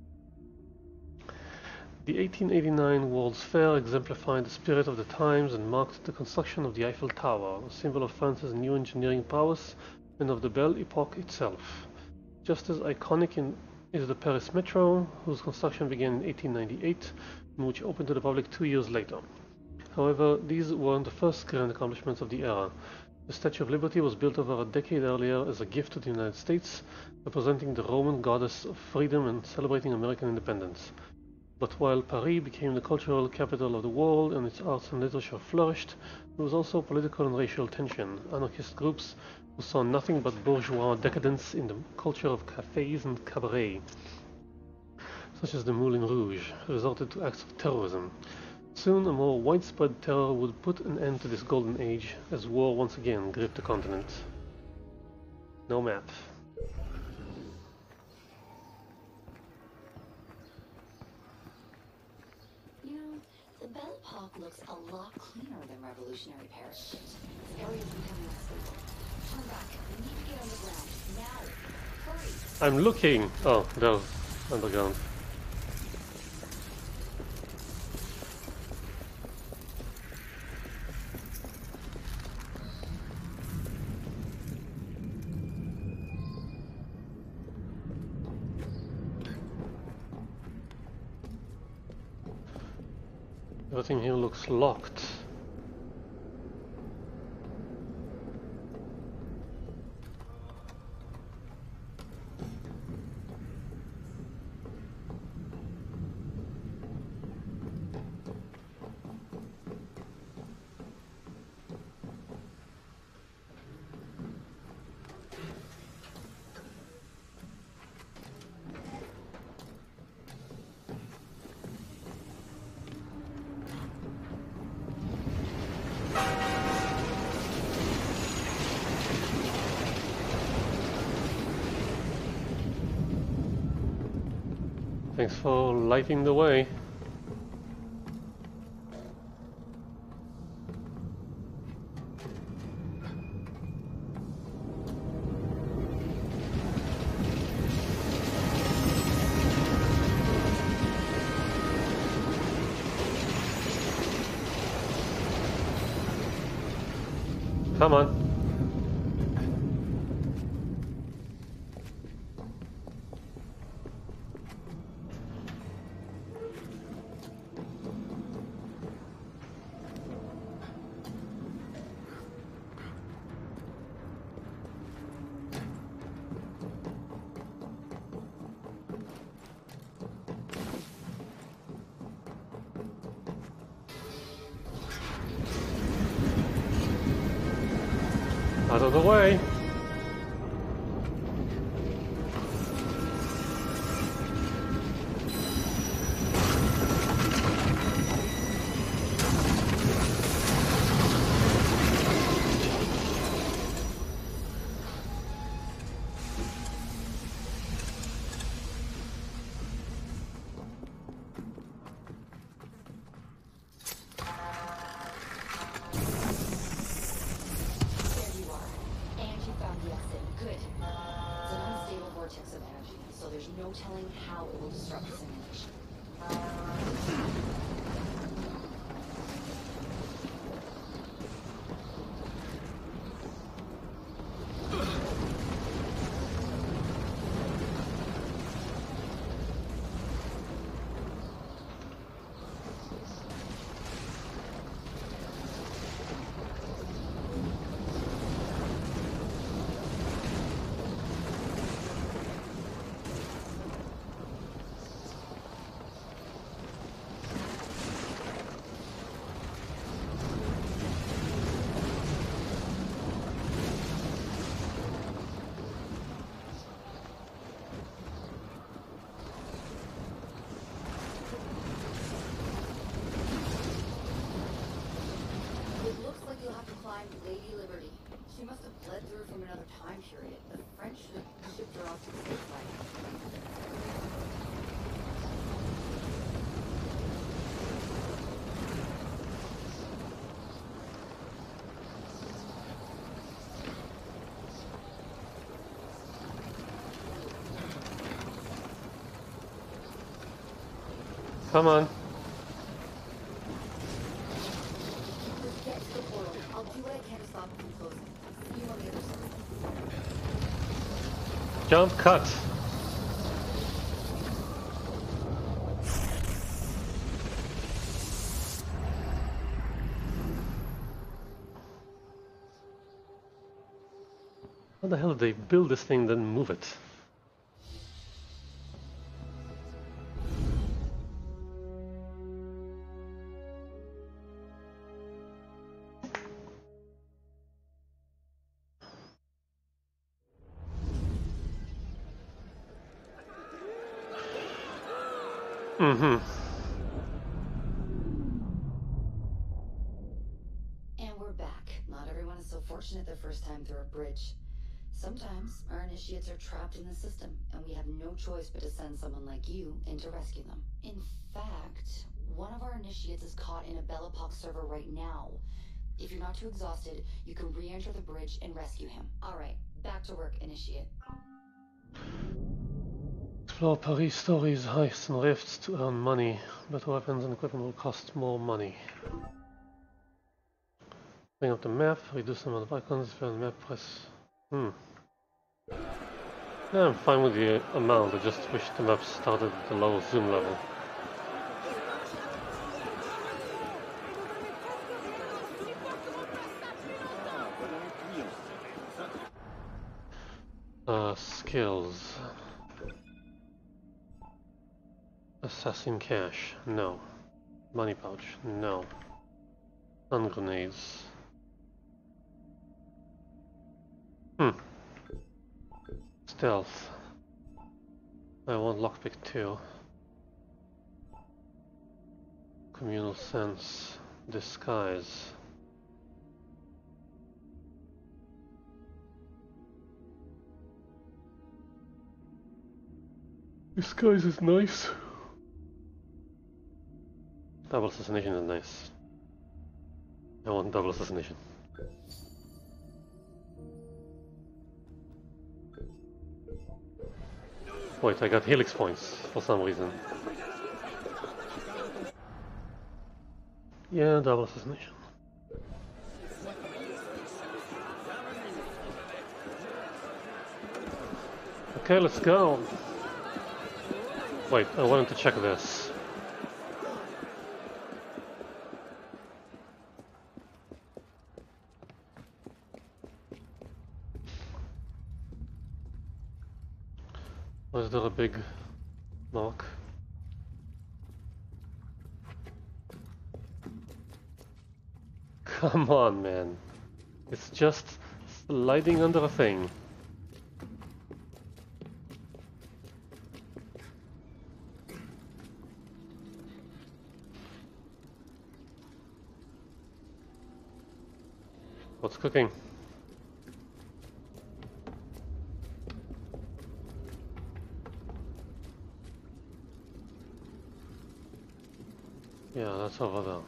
The eighteen eighty-nine World's Fair exemplified the spirit of the times and marked the construction of the Eiffel Tower, a symbol of France's new engineering prowess and of the Belle Epoque itself. Just as iconic in, is the Paris Metro, whose construction began in eighteen ninety-eight and which opened to the public two years later. However, these weren't the first grand accomplishments of the era. The Statue of Liberty was built over a decade earlier as a gift to the United States, representing the Roman goddess of freedom and celebrating American independence. But while Paris became the cultural capital of the world and its arts and literature flourished, there was also political and racial tension. Anarchist groups who saw nothing but bourgeois decadence in the culture of cafes and cabarets, such as the Moulin Rouge, resorted to acts of terrorism. Soon a more widespread terror would put an end to this golden age, as war once again gripped the continent. No map. You know, the Belle Epoque looks a lot cleaner than revolutionary Paris. This area's becoming unstable. Turn back. We need to get underground. Now. Hurry. I'm looking! Oh, there's underground. Everything here looks locked. Thanks for lighting the way. Come on. Out of the way. No telling how it will disrupt the simulation. Lady Liberty. She must have bled through from another time period. The French should have shipped her off to the safe side. Come on. Jump cut. How the hell did they build this thing then move it? Mm-hmm. And we're back. Not everyone is so fortunate their first time through a bridge. Sometimes our initiates are trapped in the system, and we have no choice but to send someone like you in to rescue them. In fact, one of our initiates is caught in a Bellapox server right now. If you're not too exhausted, you can re-enter the bridge and rescue him. Alright, back to work, initiate. Explore Paris stories, heists and rifts to earn money. Better weapons and equipment will cost more money. Bring up the map, reduce the amount of icons, if you're on the map, press... Hmm. Yeah, I'm fine with the amount, I just wish the map started at the lower zoom level. Uh, skills. Assassin cash, no. Money pouch, no. Stun grenades. Hmm. Stealth. I want lockpick too. Communal sense. Disguise. Disguise is nice. Double assassination is nice. I want double assassination. Wait, I got helix points for some reason. Yeah, double assassination. Okay, let's go. Wait, I wanted to check this. Was there a big knock? Come on, man. It's just sliding under a thing. What's cooking? Yeah, that's over there.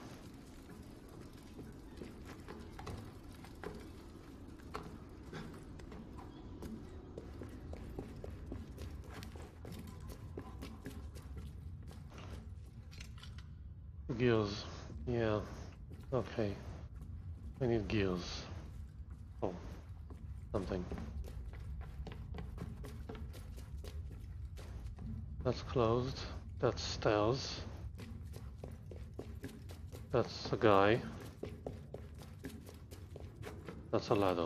Gears. Yeah. Okay. I need gears. Oh. Something. That's closed. That's stairs. That's a guy. That's a ladder.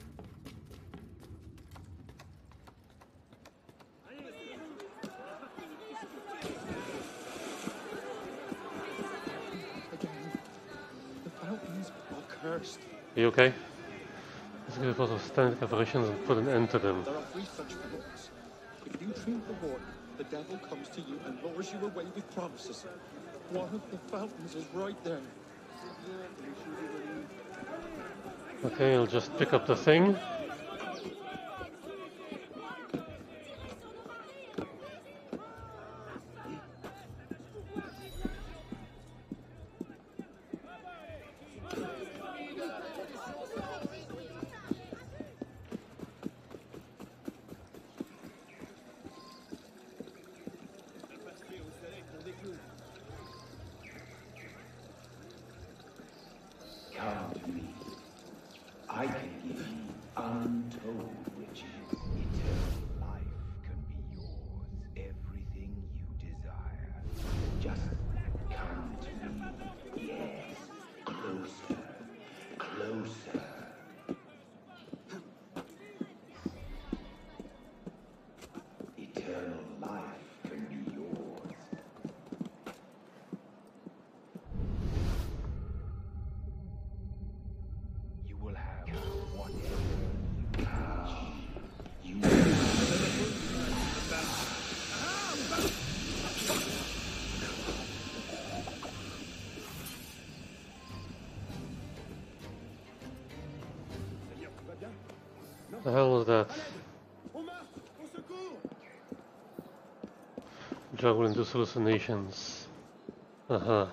Cursed. Are you okay? Let's get a photo of standard apparitions and put an end to them. There are three such books. If you drink the water, the devil comes to you and lures you away with promises. One of the fountains is right there. Okay, I'll just pick up the thing. Come to me. I can give you untold riches. Eternal life can be yours. Everything you desire. Just come to me. Yes. Closer. Closer. The hell was that? Drug will induce hallucinations. Uh-huh.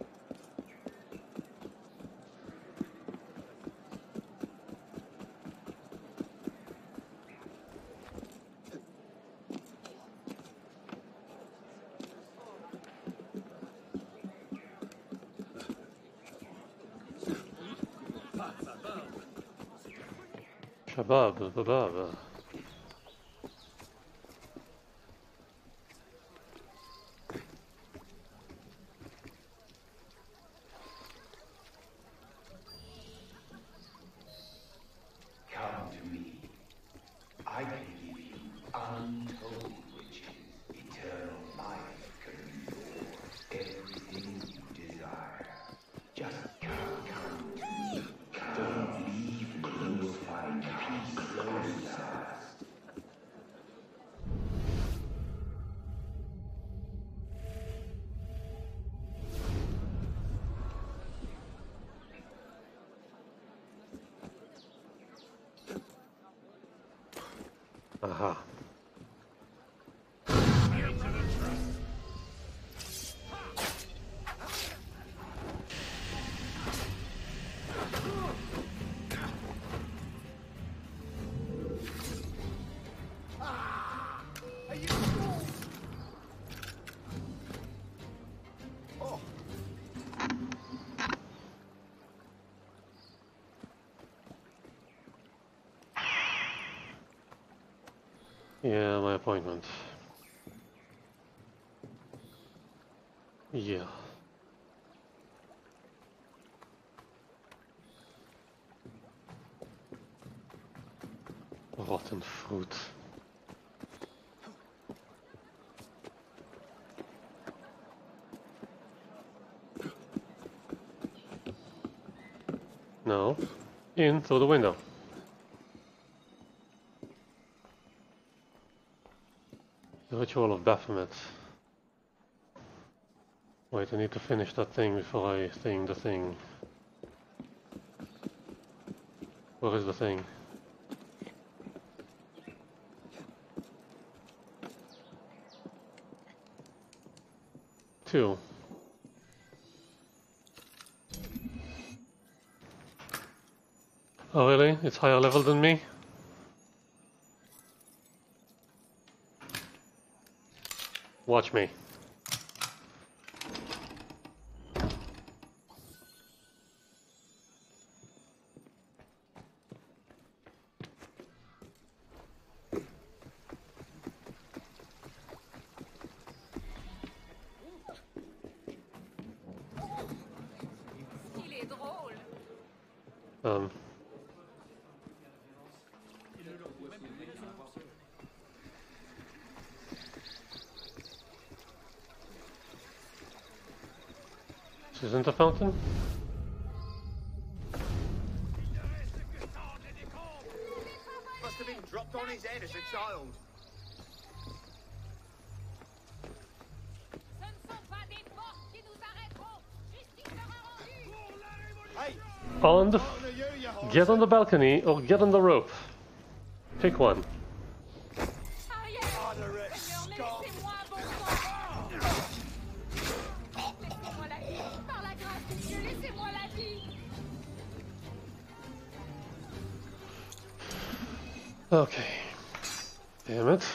Shabab, babab. Come to me. I can give you untold riches. Eternal life can be yours. Everything you desire. Just come, come to me. Don't leave me. You will find peace closer. Aha. Yeah, my appointment. Yeah. Rotten fruit. No. In through the window. The ritual of Baphomet. Wait, I need to finish that thing before I thing the thing. Where is the thing? Two. Oh really? It's higher level than me? Watch me. Um. This isn't a fountain? Must have been dropped on his head as a child. Hey, On the... Get on the balcony or get on the rope. Pick one. Okay. Damn it.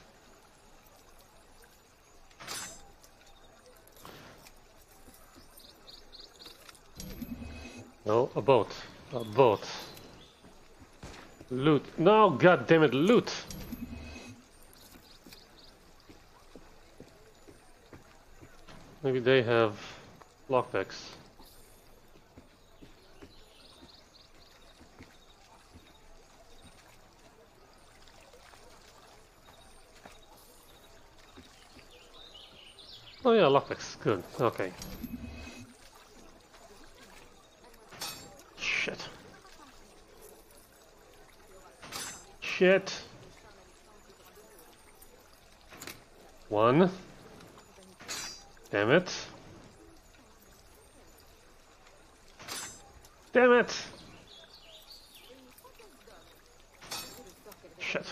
No, a boat. A boat. Loot. No, god damn it, loot! Maybe they have lockpicks. Oh yeah, lockpicks. Good. Okay. Shit. Shit. One. Damn it. Damn it. shit.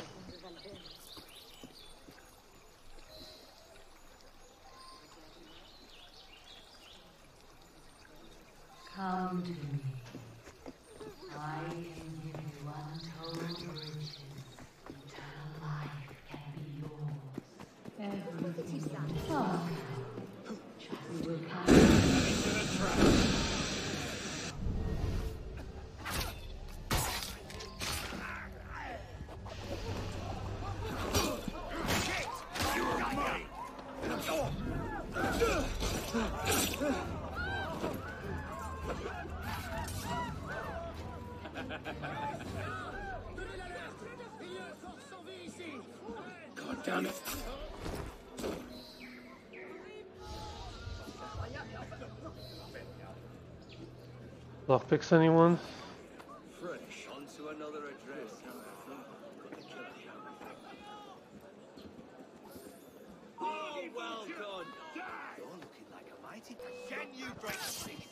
Come to me. I can give you untold riches. Eternal life can be yours. Everything you talk. We will come into the trap. God damn it. Lockpicks, anyone? Fresh. On to another address. Oh, well done. You're looking like a mighty... Can you break the peace?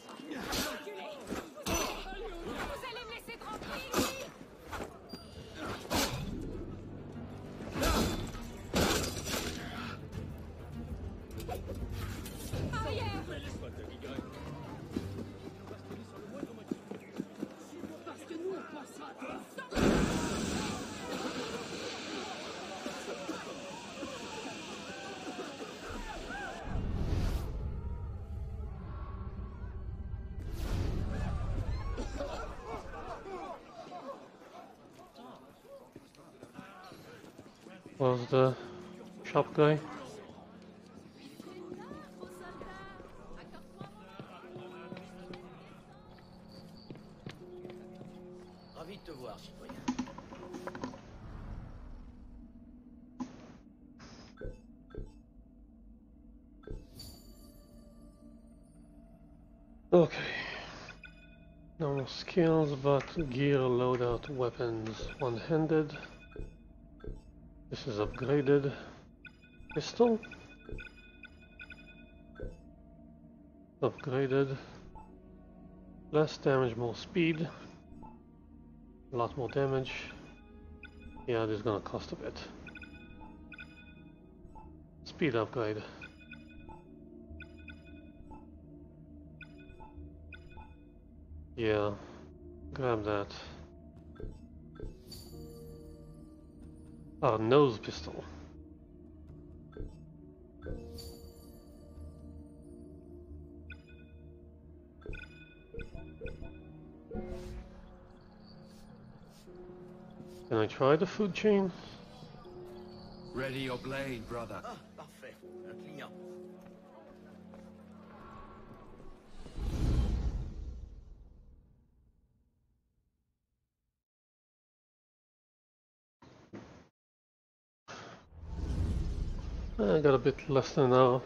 Vous allez me laisser tranquille? Was the shop guy? Ravi de te voir, citoyen. Okay. No more skills, but gear, loadout, weapons, one-handed. This is upgraded. Pistol. Upgraded. Less damage, more speed. A lot more damage. Yeah, this is gonna cost a bit. Speed upgrade. Yeah, grab that. Our nose pistol. Can I try the food chain? Ready your blade, brother. Ah, parfait. Un client. I got a bit less than an hour.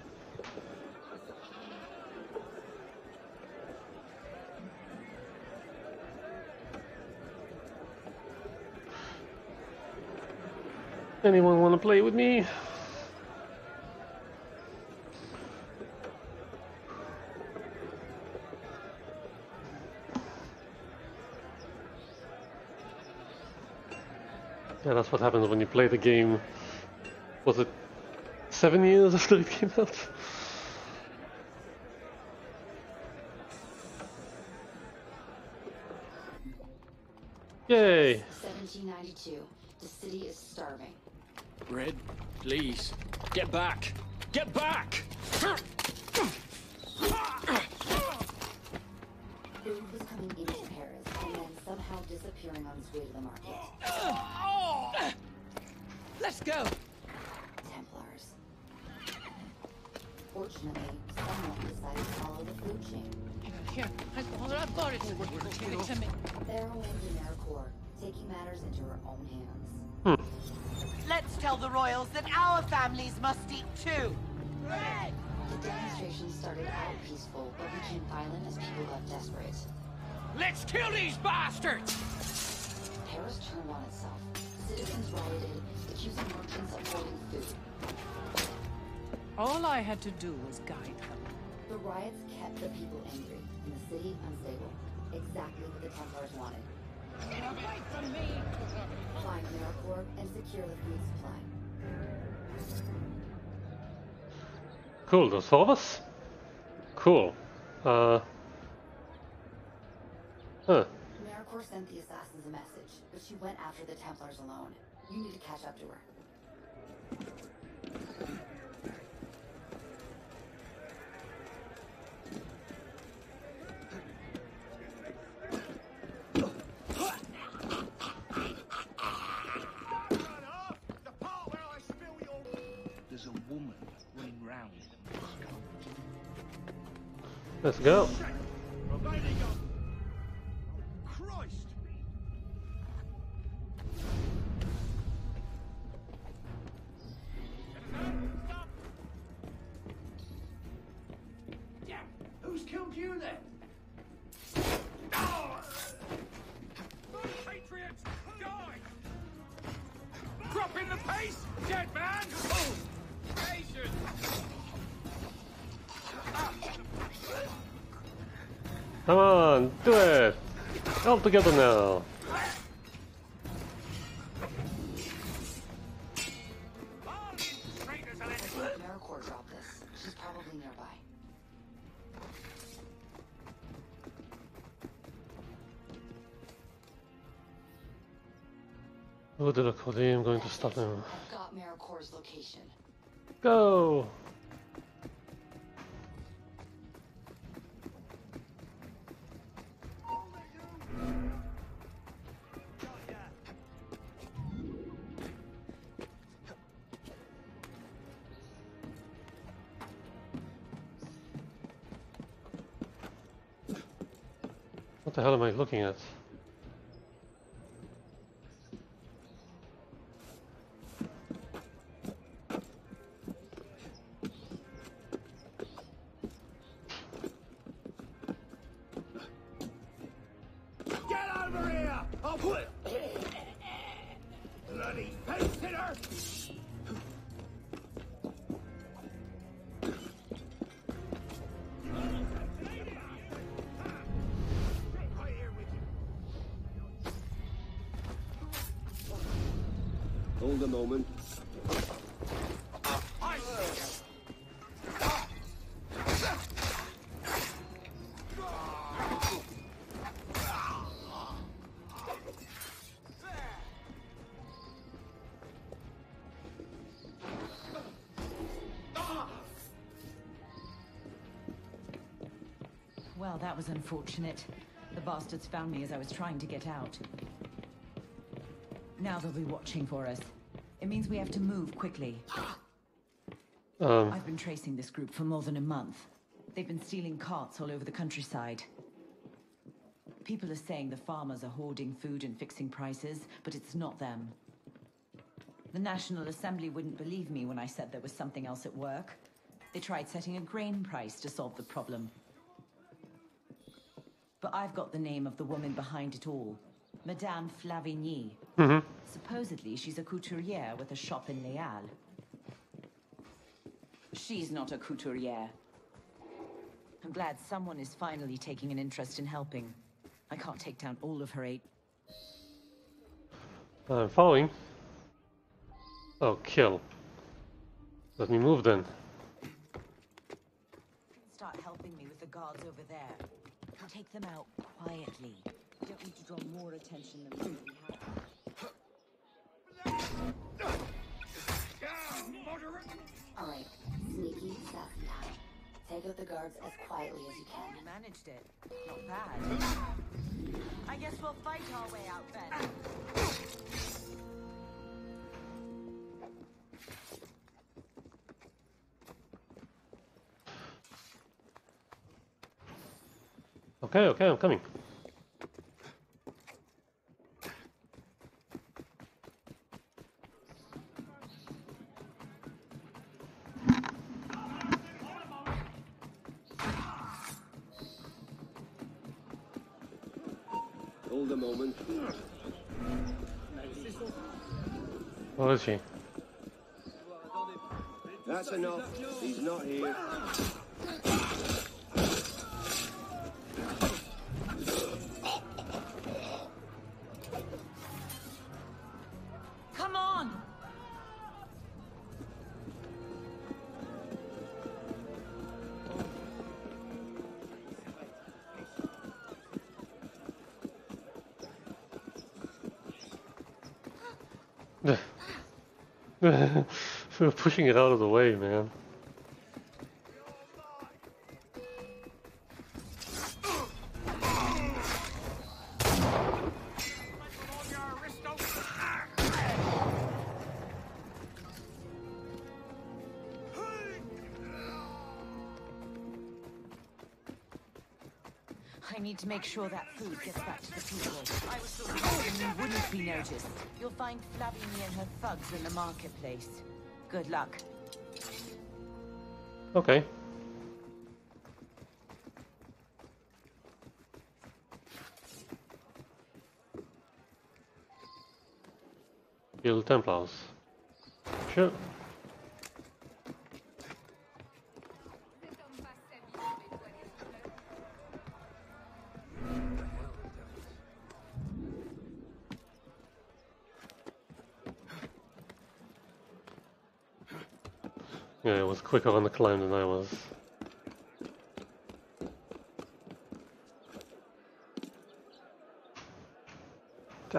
Anyone want to play with me? Yeah, that's what happens when you play the game. Was it seven years after it came out? Yay! seventeen ninety-two. The city is starving. Red, please. Get back! Get back! Food was coming into Paris and then somehow disappearing on its way to the market. Let's go! Templars. Fortunately, someone decided to follow the food chain. Here, I've got it. Give it to me. Pharaoh and Daenerys, taking matters into her own hands. Hmm. Let's tell the royals that our families must eat too. The demonstration started out peaceful, but became violent as people got desperate. Let's kill these bastards! Paris turned on itself. Citizens rioted, accusing merchants of hoarding food. All I had to do was guide them. The riots kept the people angry, and the city unstable. Exactly what the Templars wanted. Get away from me! Find AmeriCorps and secure the food supply. Cool, there's four of us? Cool. Uh... Huh. AmeriCorps sent the assassins a message, but she went after the Templars alone. You need to catch up to her. There's a woman running round in a skull. Let's go. Christ! Yeah, who's killed you then? Patriots, die! Drop in the pace, dead man! Patience! Come on, do it! All together now. AmeriCorps dropped this. She's probably nearby. Oh, the look, what I'm going to stop him. I've got AmeriCorps' location. Go! What the hell am I looking at? Get over here! I'll put bloody face hitter! Hold a moment. Well, that was unfortunate. The bastards found me as I was trying to get out. Now they'll be watching for us. It means we have to move quickly. Um. I've been tracing this group for more than a month. They've been stealing carts all over the countryside. People are saying the farmers are hoarding food and fixing prices, but it's not them. The National Assembly wouldn't believe me when I said there was something else at work. They tried setting a grain price to solve the problem. But I've got the name of the woman behind it all. Madame Flavigny. Mm-hmm. Supposedly, she's a couturière with a shop in Leal. She's not a couturière. I'm glad someone is finally taking an interest in helping. I can't take down all of her eight. I'm following. Oh, kill. Let me move then. Start helping me with the guards over there. Take them out quietly. Don't need to draw more attention than we have. Alright, sneaky assassin time. Take out the guards as quietly as you can. You managed it. Not bad. I guess we'll fight our way out then. Okay, okay, I'm coming. Hold a moment. Where is she? That's enough. He's not here. We were pushing it out of the way, man. I need to make sure that food gets back to the people. I was sort of hoping you wouldn't be noticed. You'll find Flavigny and her thugs in the marketplace. Good luck. Okay. Kill Templars. Sure. Yeah, it was quicker on the climb than I was. Duh.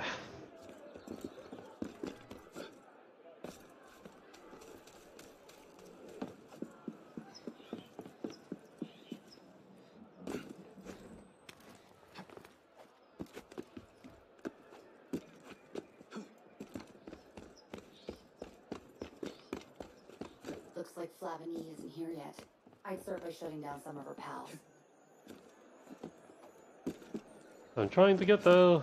Looks like Flavigny isn't here yet. I'd start by shutting down some of her pals. I'm trying to get there.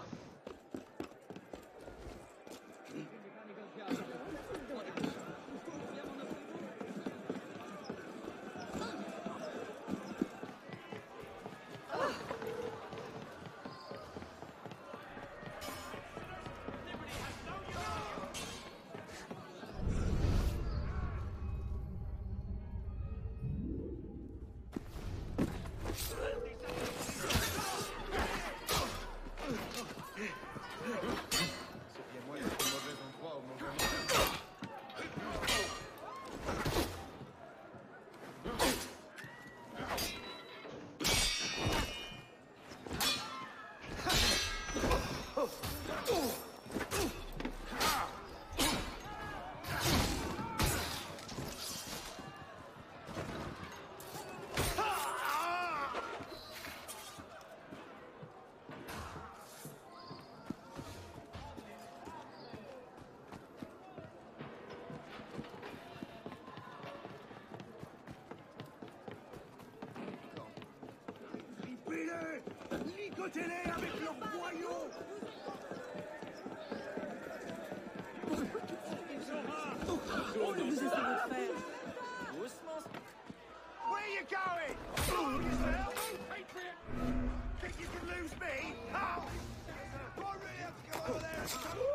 Ligotez-les avec leurs boyaux! Where are you going? Yourself, patriot! Think you can lose me? How? Do I really have to go over there?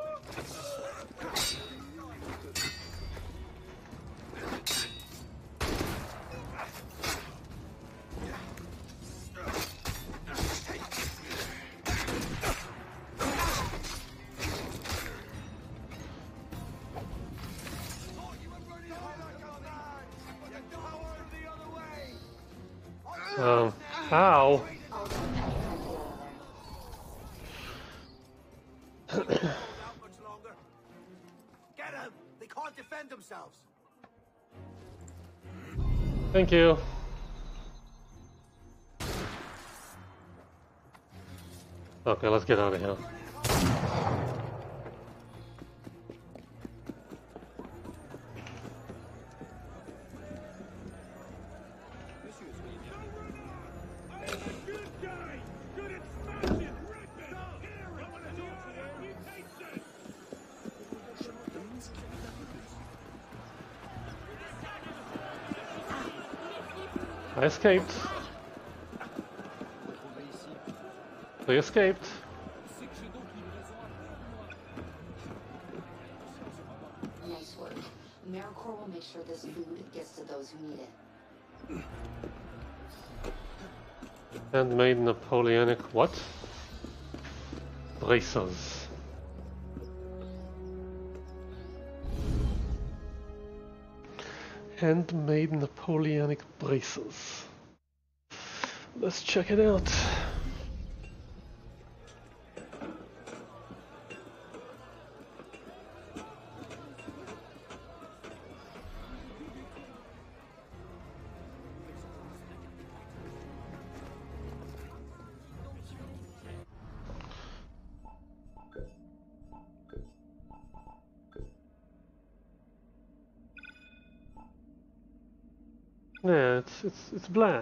Um, how? Get them! They can't defend themselves! Thank you. Okay, let's get out of here. I escaped. They escaped. Nice work. AmeriCorps will make sure this food gets to those who need it. Handmade Napoleonic what? Bracers. Handmade Napoleonic bracers. Let's check it out. Yeah, it's it's it's blah.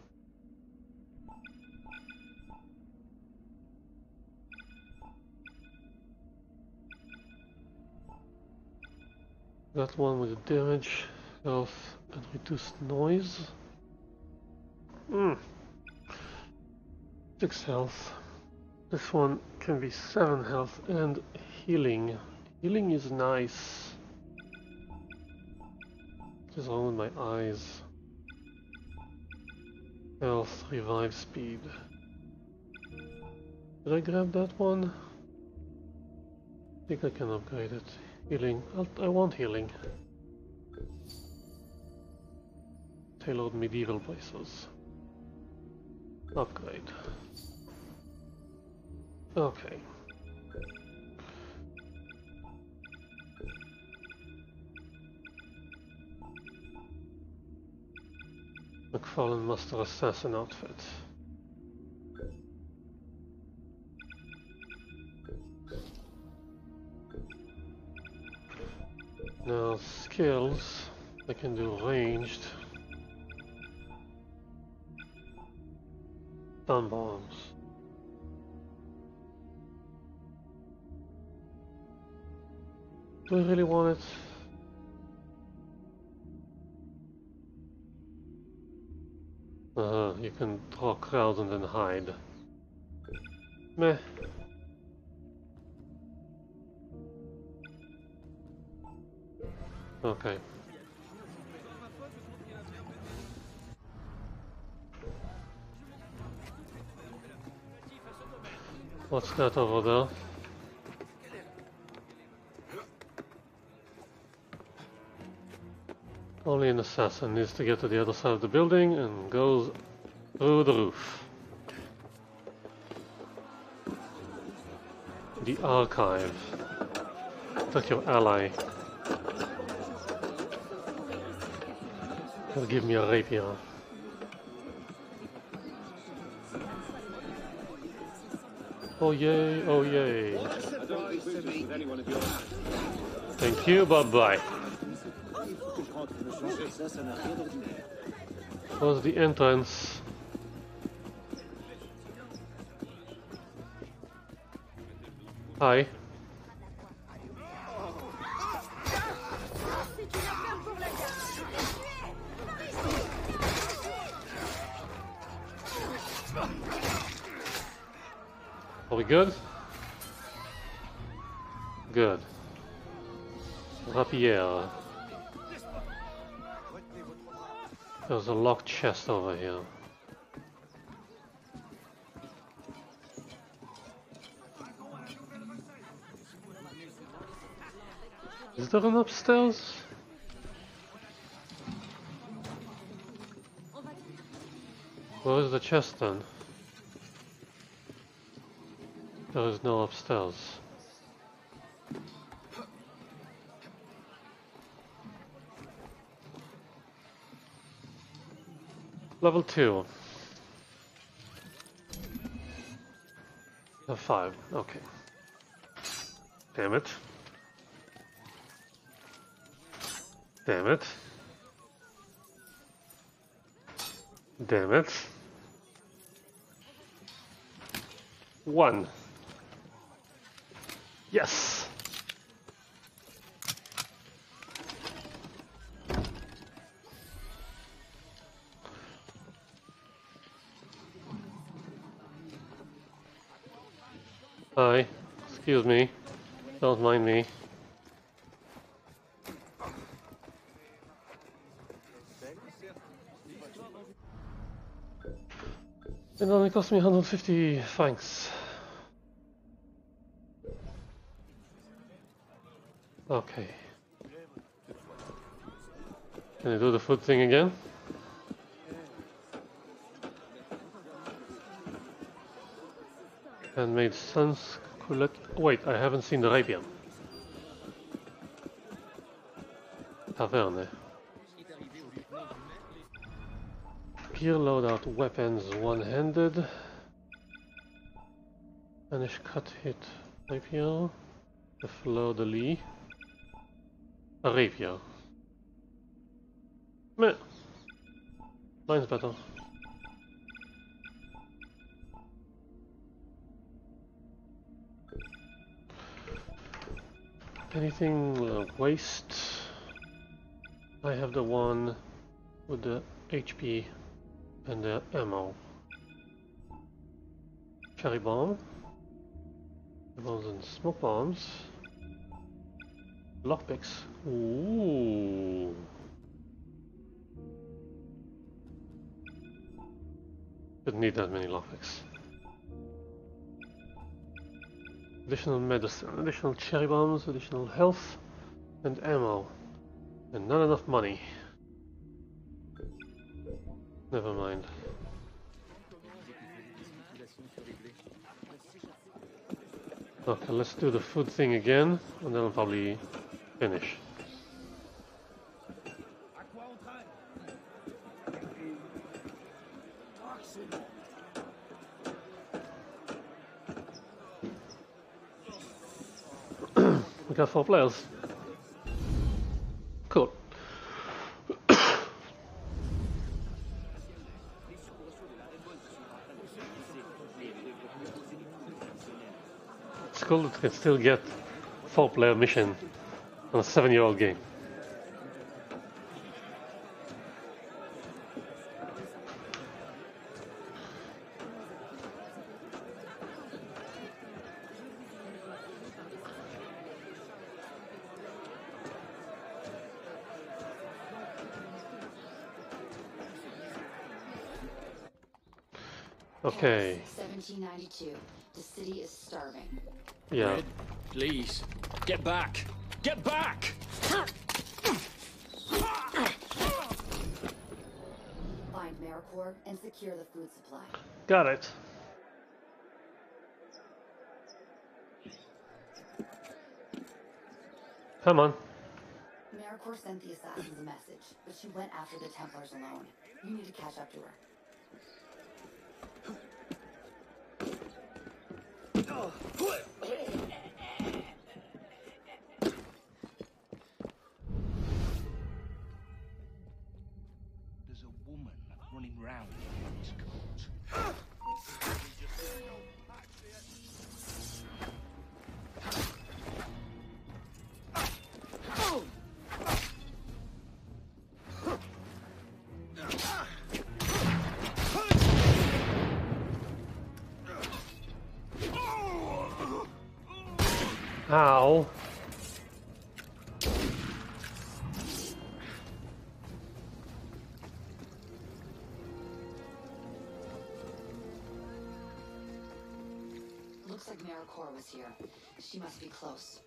That one with damage, health, and reduced noise. Hmm. Six health. This one can be seven health and healing. Healing is nice. What is wrong with my eyes? Health, revive speed. Did I grab that one? I think I can upgrade it. Healing. I'll, I want healing. Tailored medieval braces. Upgrade. Okay. McFarlane Master Assassin outfit. Now skills, I can do ranged. Stun bombs. Do I really want it? Uh-huh, you can draw crowds and then hide. Meh. Okay. What's that over there? Only an assassin needs to get to the other side of the building and goes through the roof. The archive. That's your ally. He'll give me a rapier. Oh yay, oh yay. Thank you, bye bye. What's the entrance? Hi. Are we good? Good. Rapier. There's a locked chest over here. Is there an upstairs? Where is the chest then? There is no upstairs. Level two. Level five, okay. Damn it. Damn it. Damn it. One. Yes. Hi. Excuse me. Don't mind me. It only cost me one hundred fifty francs. Okay. Can I do the food thing again? Handmade sans culotte. Wait, I haven't seen the rapier. Taverne. Gear loadout weapons one-handed. Vanish cut hit rapier. The fleur-de-lis. A rapier. Meh. Mine's better. Anything uh, waste? I have the one with the H P and the ammo. Cherry bomb. Bombs and smoke bombs. Lockpicks. Ooh. Didn't need that many lockpicks. Additional medicine, additional cherry bombs, additional health, and ammo. And not enough money. Never mind. Okay, let's do the food thing again, and then I'll probably finish. We got four players. Cool. It's cool that you can still get four player mission on a seven year old game. Okay. seventeen ninety-two. The city is starving. Yeah. Red, please, get back! Get back! Find Maricore and secure the food supply. Got it. Come on. Maricore sent the assassins a message, but she went after the Templars alone. You need to catch up to her. There's a woman running round in this coat. Ow. Looks like Maricore was here. She must be close.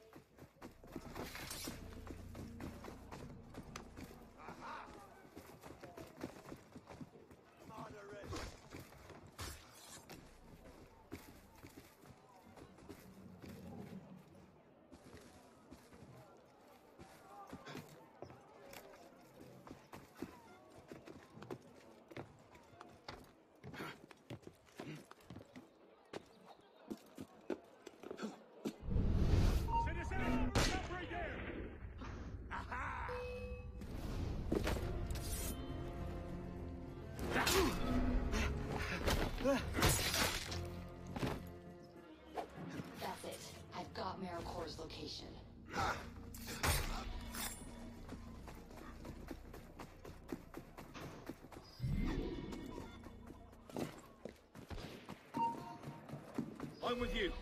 That's it. I've got Maricore's location. I'm with you.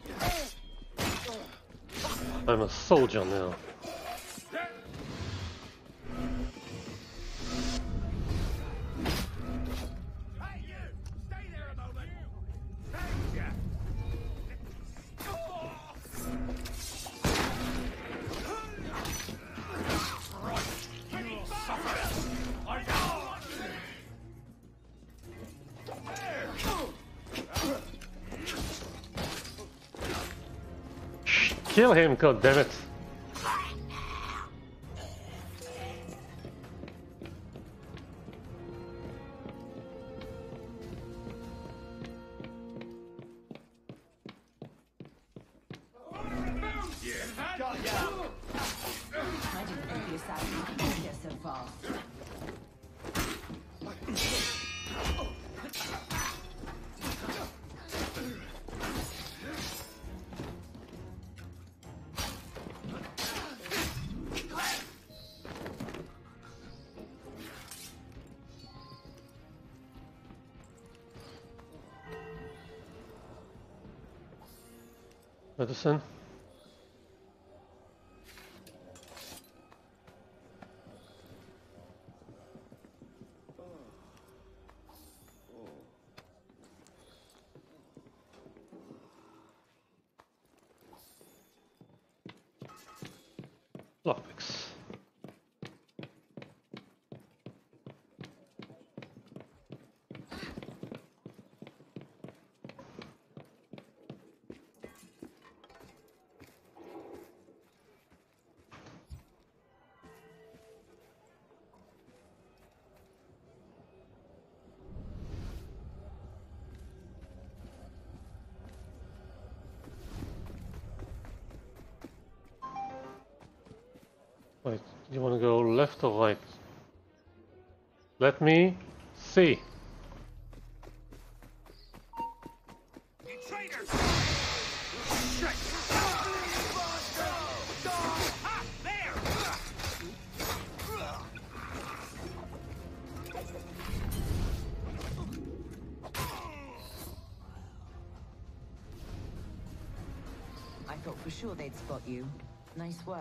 I'm a soldier now. Hey, you! Stay there a moment! Thank ya! You will suffer! I Kill him, god damn it. Got ya! I didn't think the assassins could get here so far. Medicine. Lockpicks. Wait, you want to go left or right? Let me see. I thought for sure they'd spot you. Nice work.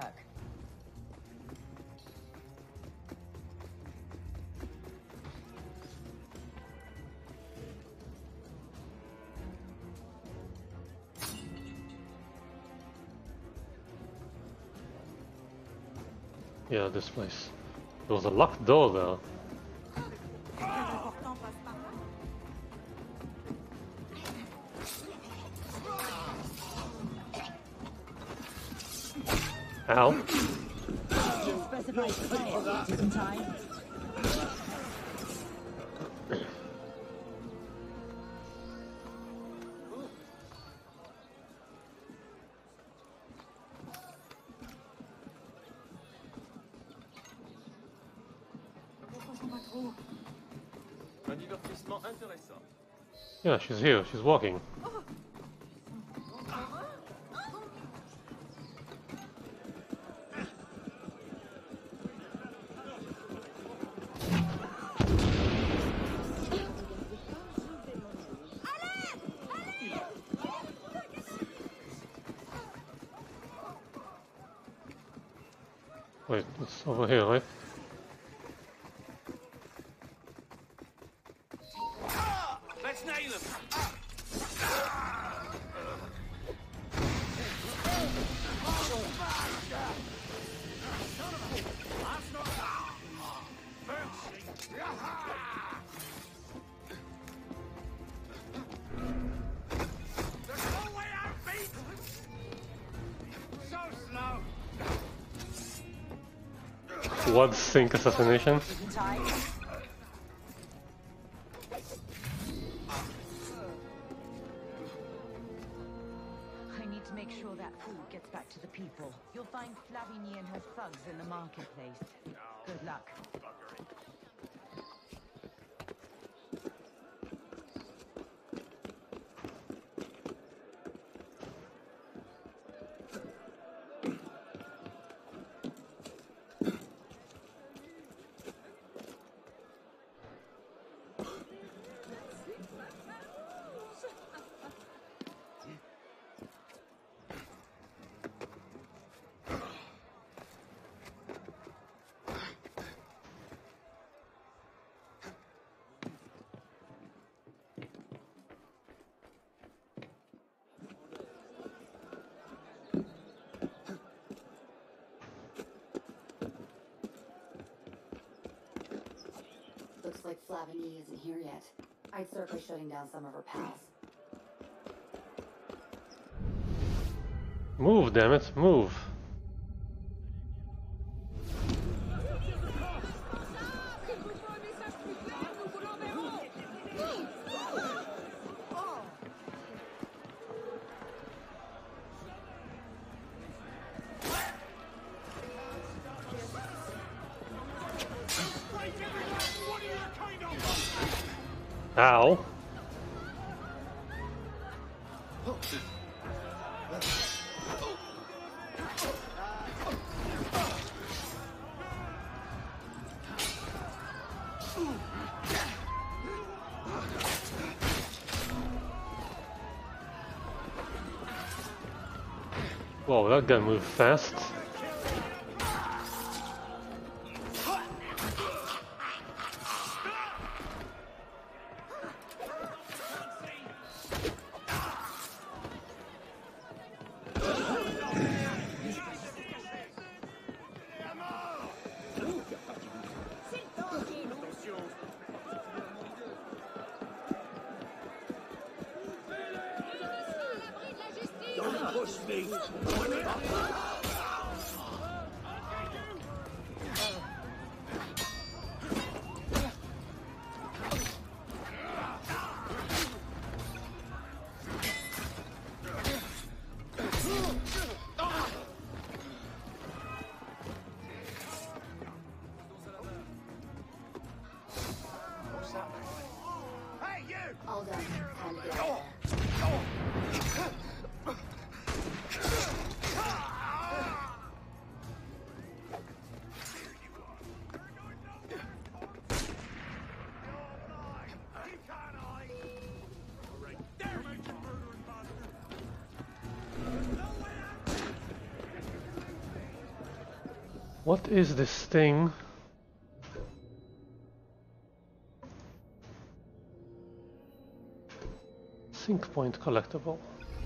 Yeah, this place. There was a locked door there. Ow. Specified quiet, didn't I? Un divertissement intéressant. Yeah, she's here. She's walking. Wait, it's over here, right? Let's nail him. What sync assassination? I need to make sure that food gets back to the people. You'll find Flavigny and her thugs in the marketplace. Good luck. Looks like Flavigny isn't here yet. I'd start by shutting down some of her pals. Move, damn it, move. Ow. Whoa, that guy moved fast. All done. Time to get out What is this thing? Sync point collectible.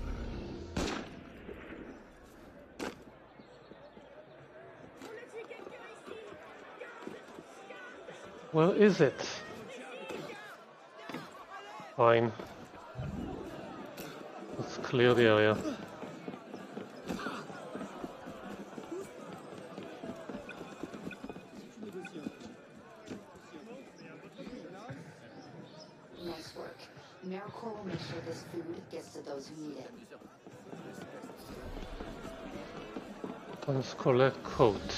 Where is it? Fine. Let's clear the area. Nice work. AmeriCorps will make sure this food gets to those who need it. Let's collect coat.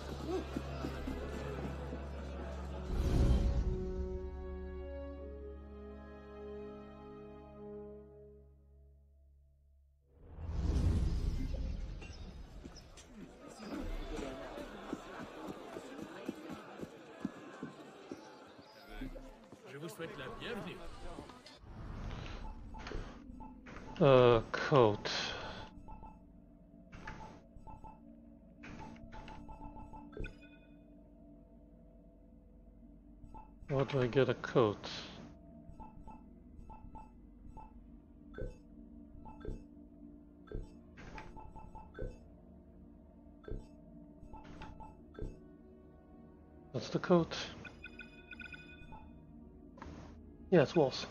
Je vous souhaite la bienvenue. Uh, coat. How do I get a coat? That's the coat. Yeah, it's walls.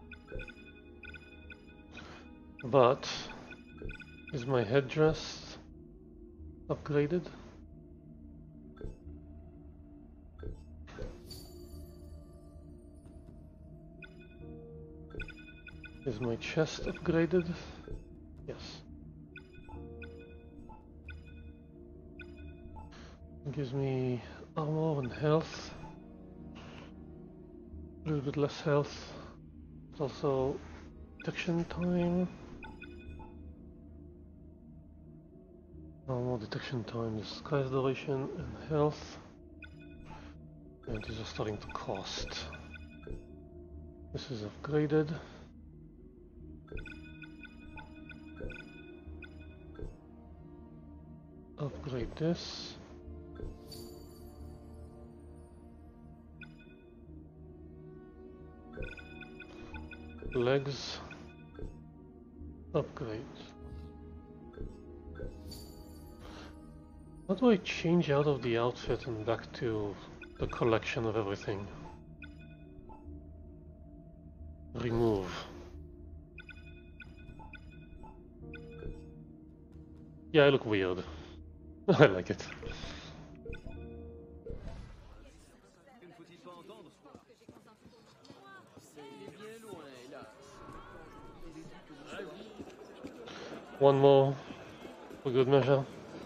But is my headdress upgraded? Is my chest upgraded? Yes. It gives me armor and health. A little bit less health. It's also detection time. Normal detection time, disguise duration and health. And these are starting to cost. This is upgraded. Upgrade this. Legs. Upgrade. How do I change out of the outfit and back to the collection of everything? Remove. Yeah, I look weird. I like it. One more for good measure.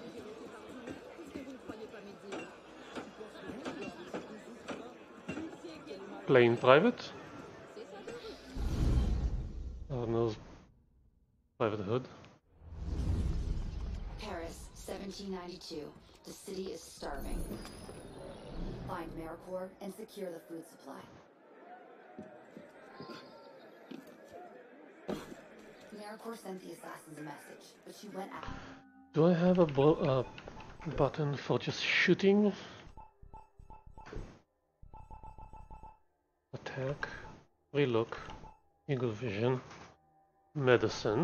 Plain private. Oh, no private hood. Paris, seventeen ninety-two. The city is starving. Find AmeriCorps and secure the food supply. AmeriCorps sent the assassins a message, but she went out. Do I have a uh, button for just shooting? Attack, relook, eagle vision, medicine,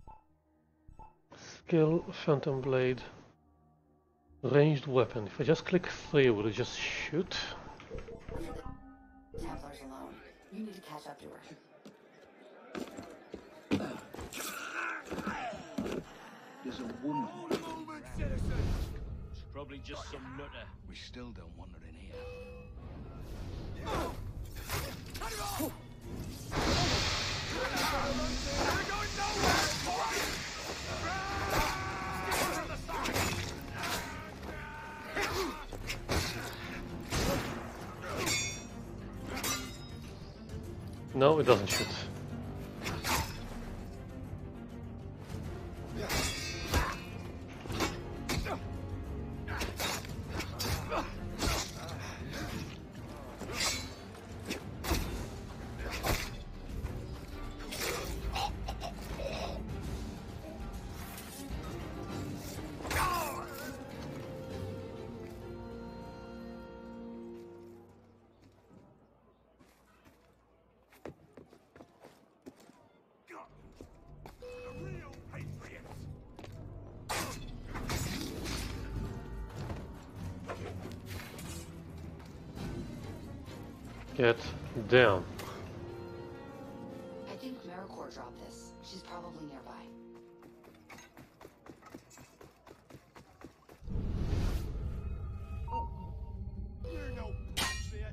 skill, phantom blade, ranged weapon. If I just click three, will it just shoot? Templar's alone. You need to catch up to her. There's a woman. Hold a moment, citizen! It's probably just some nutter. We still don't want her in here. Cut him off! We're going nowhere! From the side! No, it doesn't shoot. Get down. I think AmeriCorps dropped this. She's probably nearby. Oh, you're no patriot.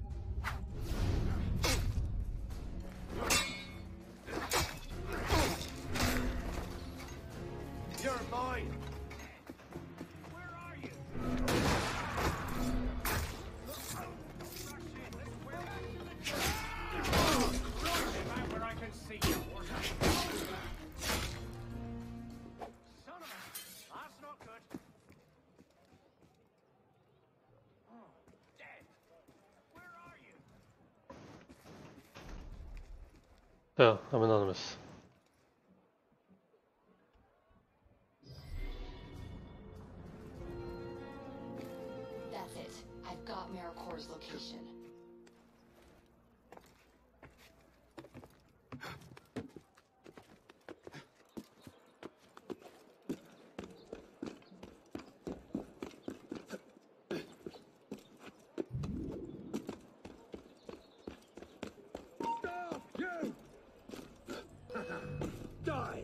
You're mine. Where are you? Where I can see you. Son of a... That's not good. Oh, dead. Where are you? Oh, I'm anonymous. That's it. I've got AmeriCorps' location. You! Die!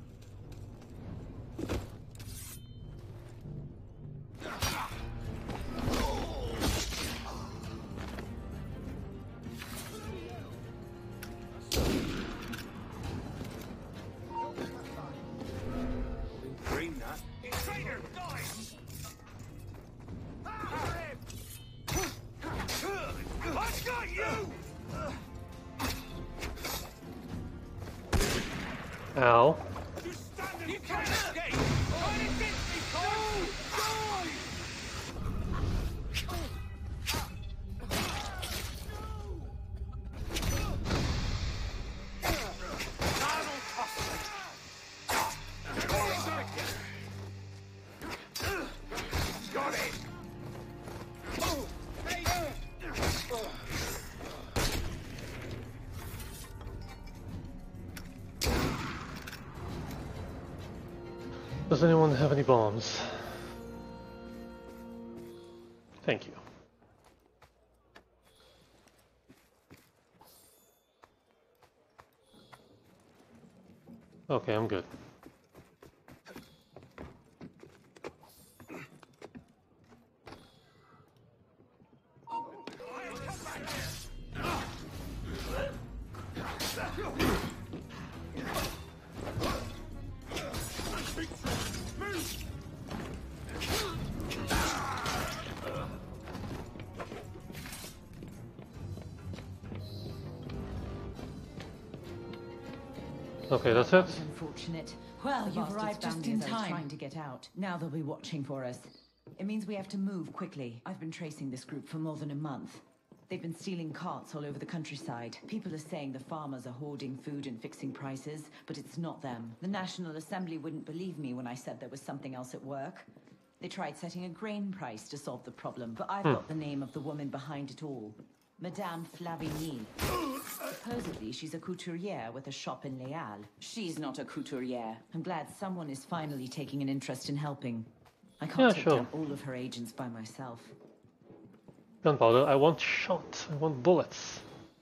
Green that. Traitor, die! I've got you! Ow. You can't escape! Try to ditch me, Cole! Die! That'll cost me. Got it! Does anyone have any bombs? Thank you. Okay, I'm good. Okay, that's it. Unfortunate. Well, The you've bastards arrived just found in me as I was time. trying to get out. Now they'll be watching for us. It means we have to move quickly. I've been tracing this group for more than a month. They've been stealing carts all over the countryside. People are saying the farmers are hoarding food and fixing prices, but it's not them. The National Assembly wouldn't believe me when I said there was something else at work. They tried setting a grain price to solve the problem, but I've Hmm. got the name of the woman behind it all. Madame Flavigny. Supposedly, she's a couturière with a shop in Leal. She's not a couturière. I'm glad someone is finally taking an interest in helping. I can't Yeah, take sure. down all of her agents by myself. Gunpowder, I want shot. I want bullets.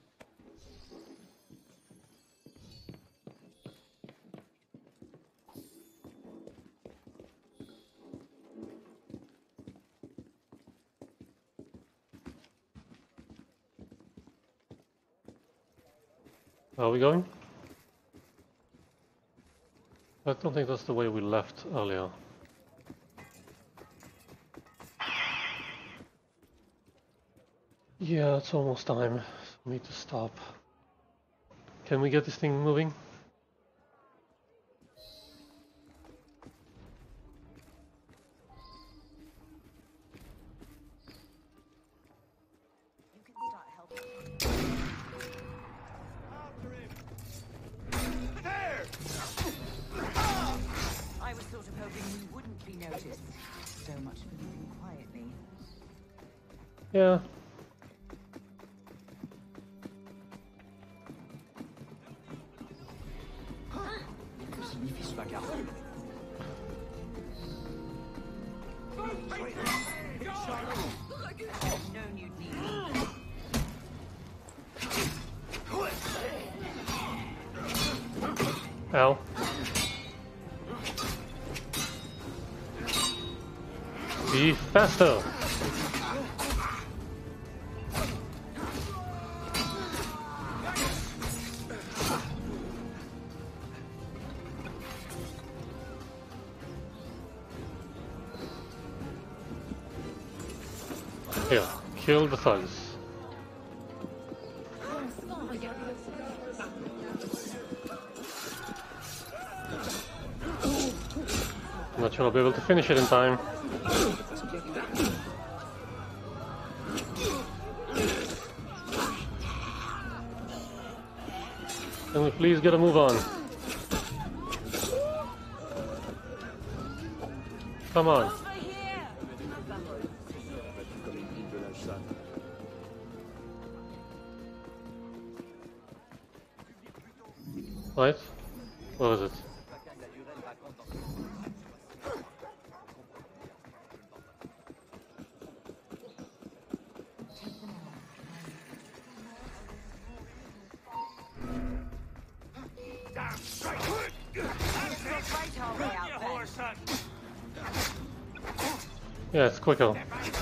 Where are we going? I don't think that's the way we left earlier. Yeah, it's almost time for me to stop. Can we get this thing moving? I was sort of hoping we wouldn't be noticed. So much for moving quietly. Yeah. Que signifie ce bagarre? I've known you'd need me. Ow. Be faster! Here, kill the thugs. I'm not sure I'll be able to finish it in time. Can we please get a move on? Come on. Right? Where is it? Yeah, it's quicker.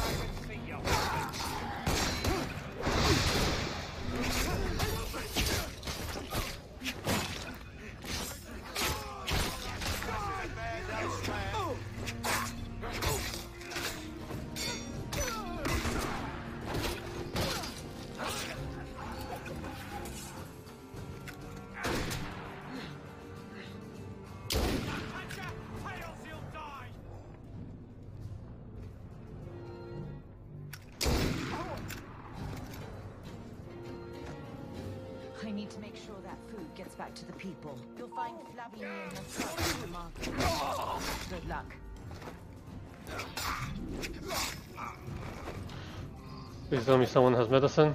I need to make sure that food gets back to the people. You'll find Flavigny in the truck in the market. Good luck. Please tell me someone has medicine.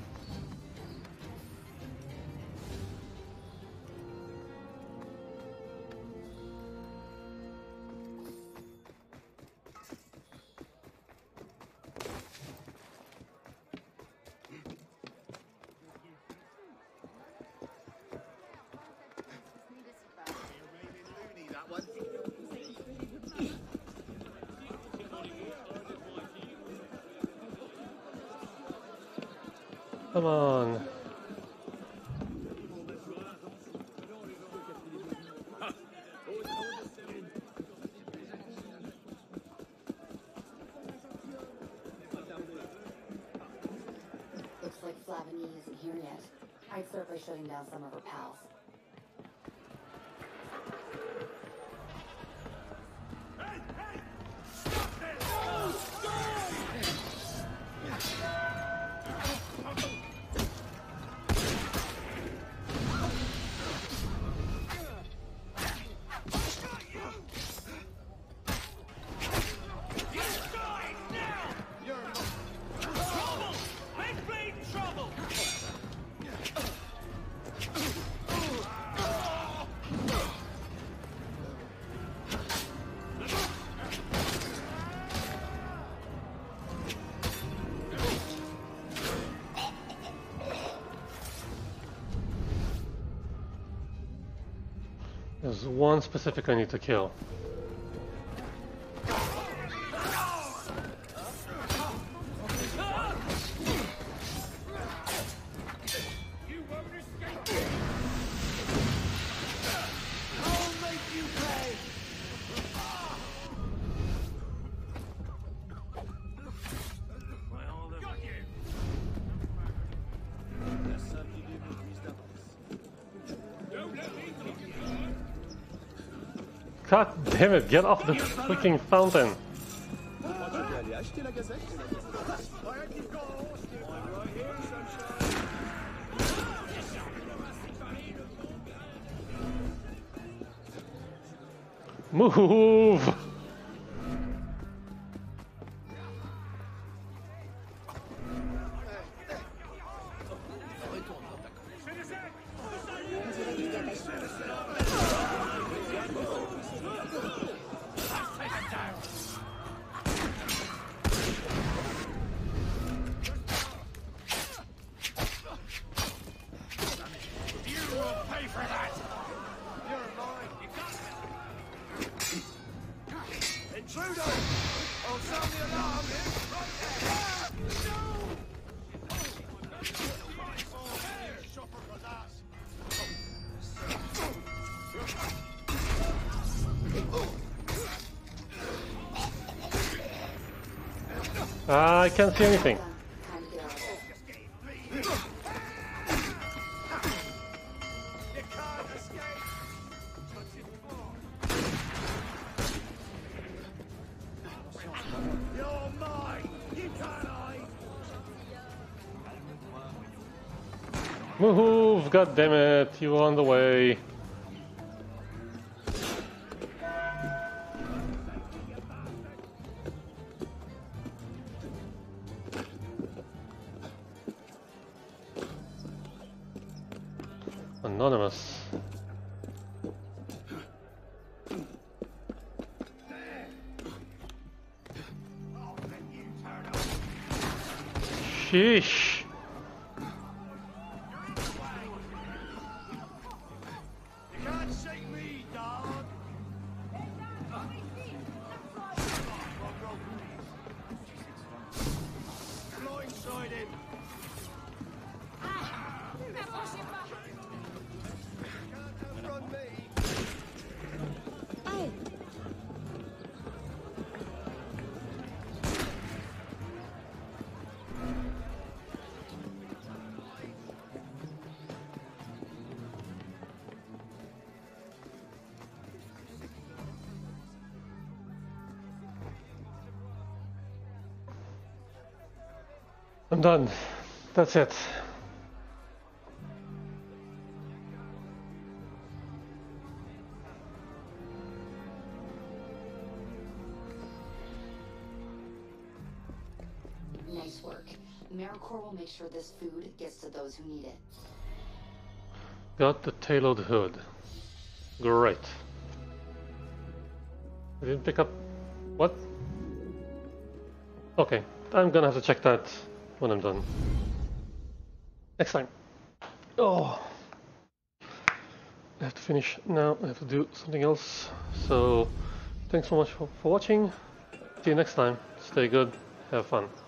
Come on. Looks like Flavigny isn't here yet. I'd start by shutting down some of her pals. There's one specific I need to kill. God damn it, get off the freaking fountain! Move! Uh, I can't see anything. Move! God damn it! You were on the way. Anonymous. Sheesh. I'm done. That's it. Nice work. AmeriCorps will make sure this food gets to those who need it. Got the tailored hood. Great. I didn't pick up... What? Okay, I'm gonna have to check that when I'm done. Next time. Oh. I have to finish now. I have to do something else. So, thanks so much for, for watching. See you next time. Stay good. Have fun.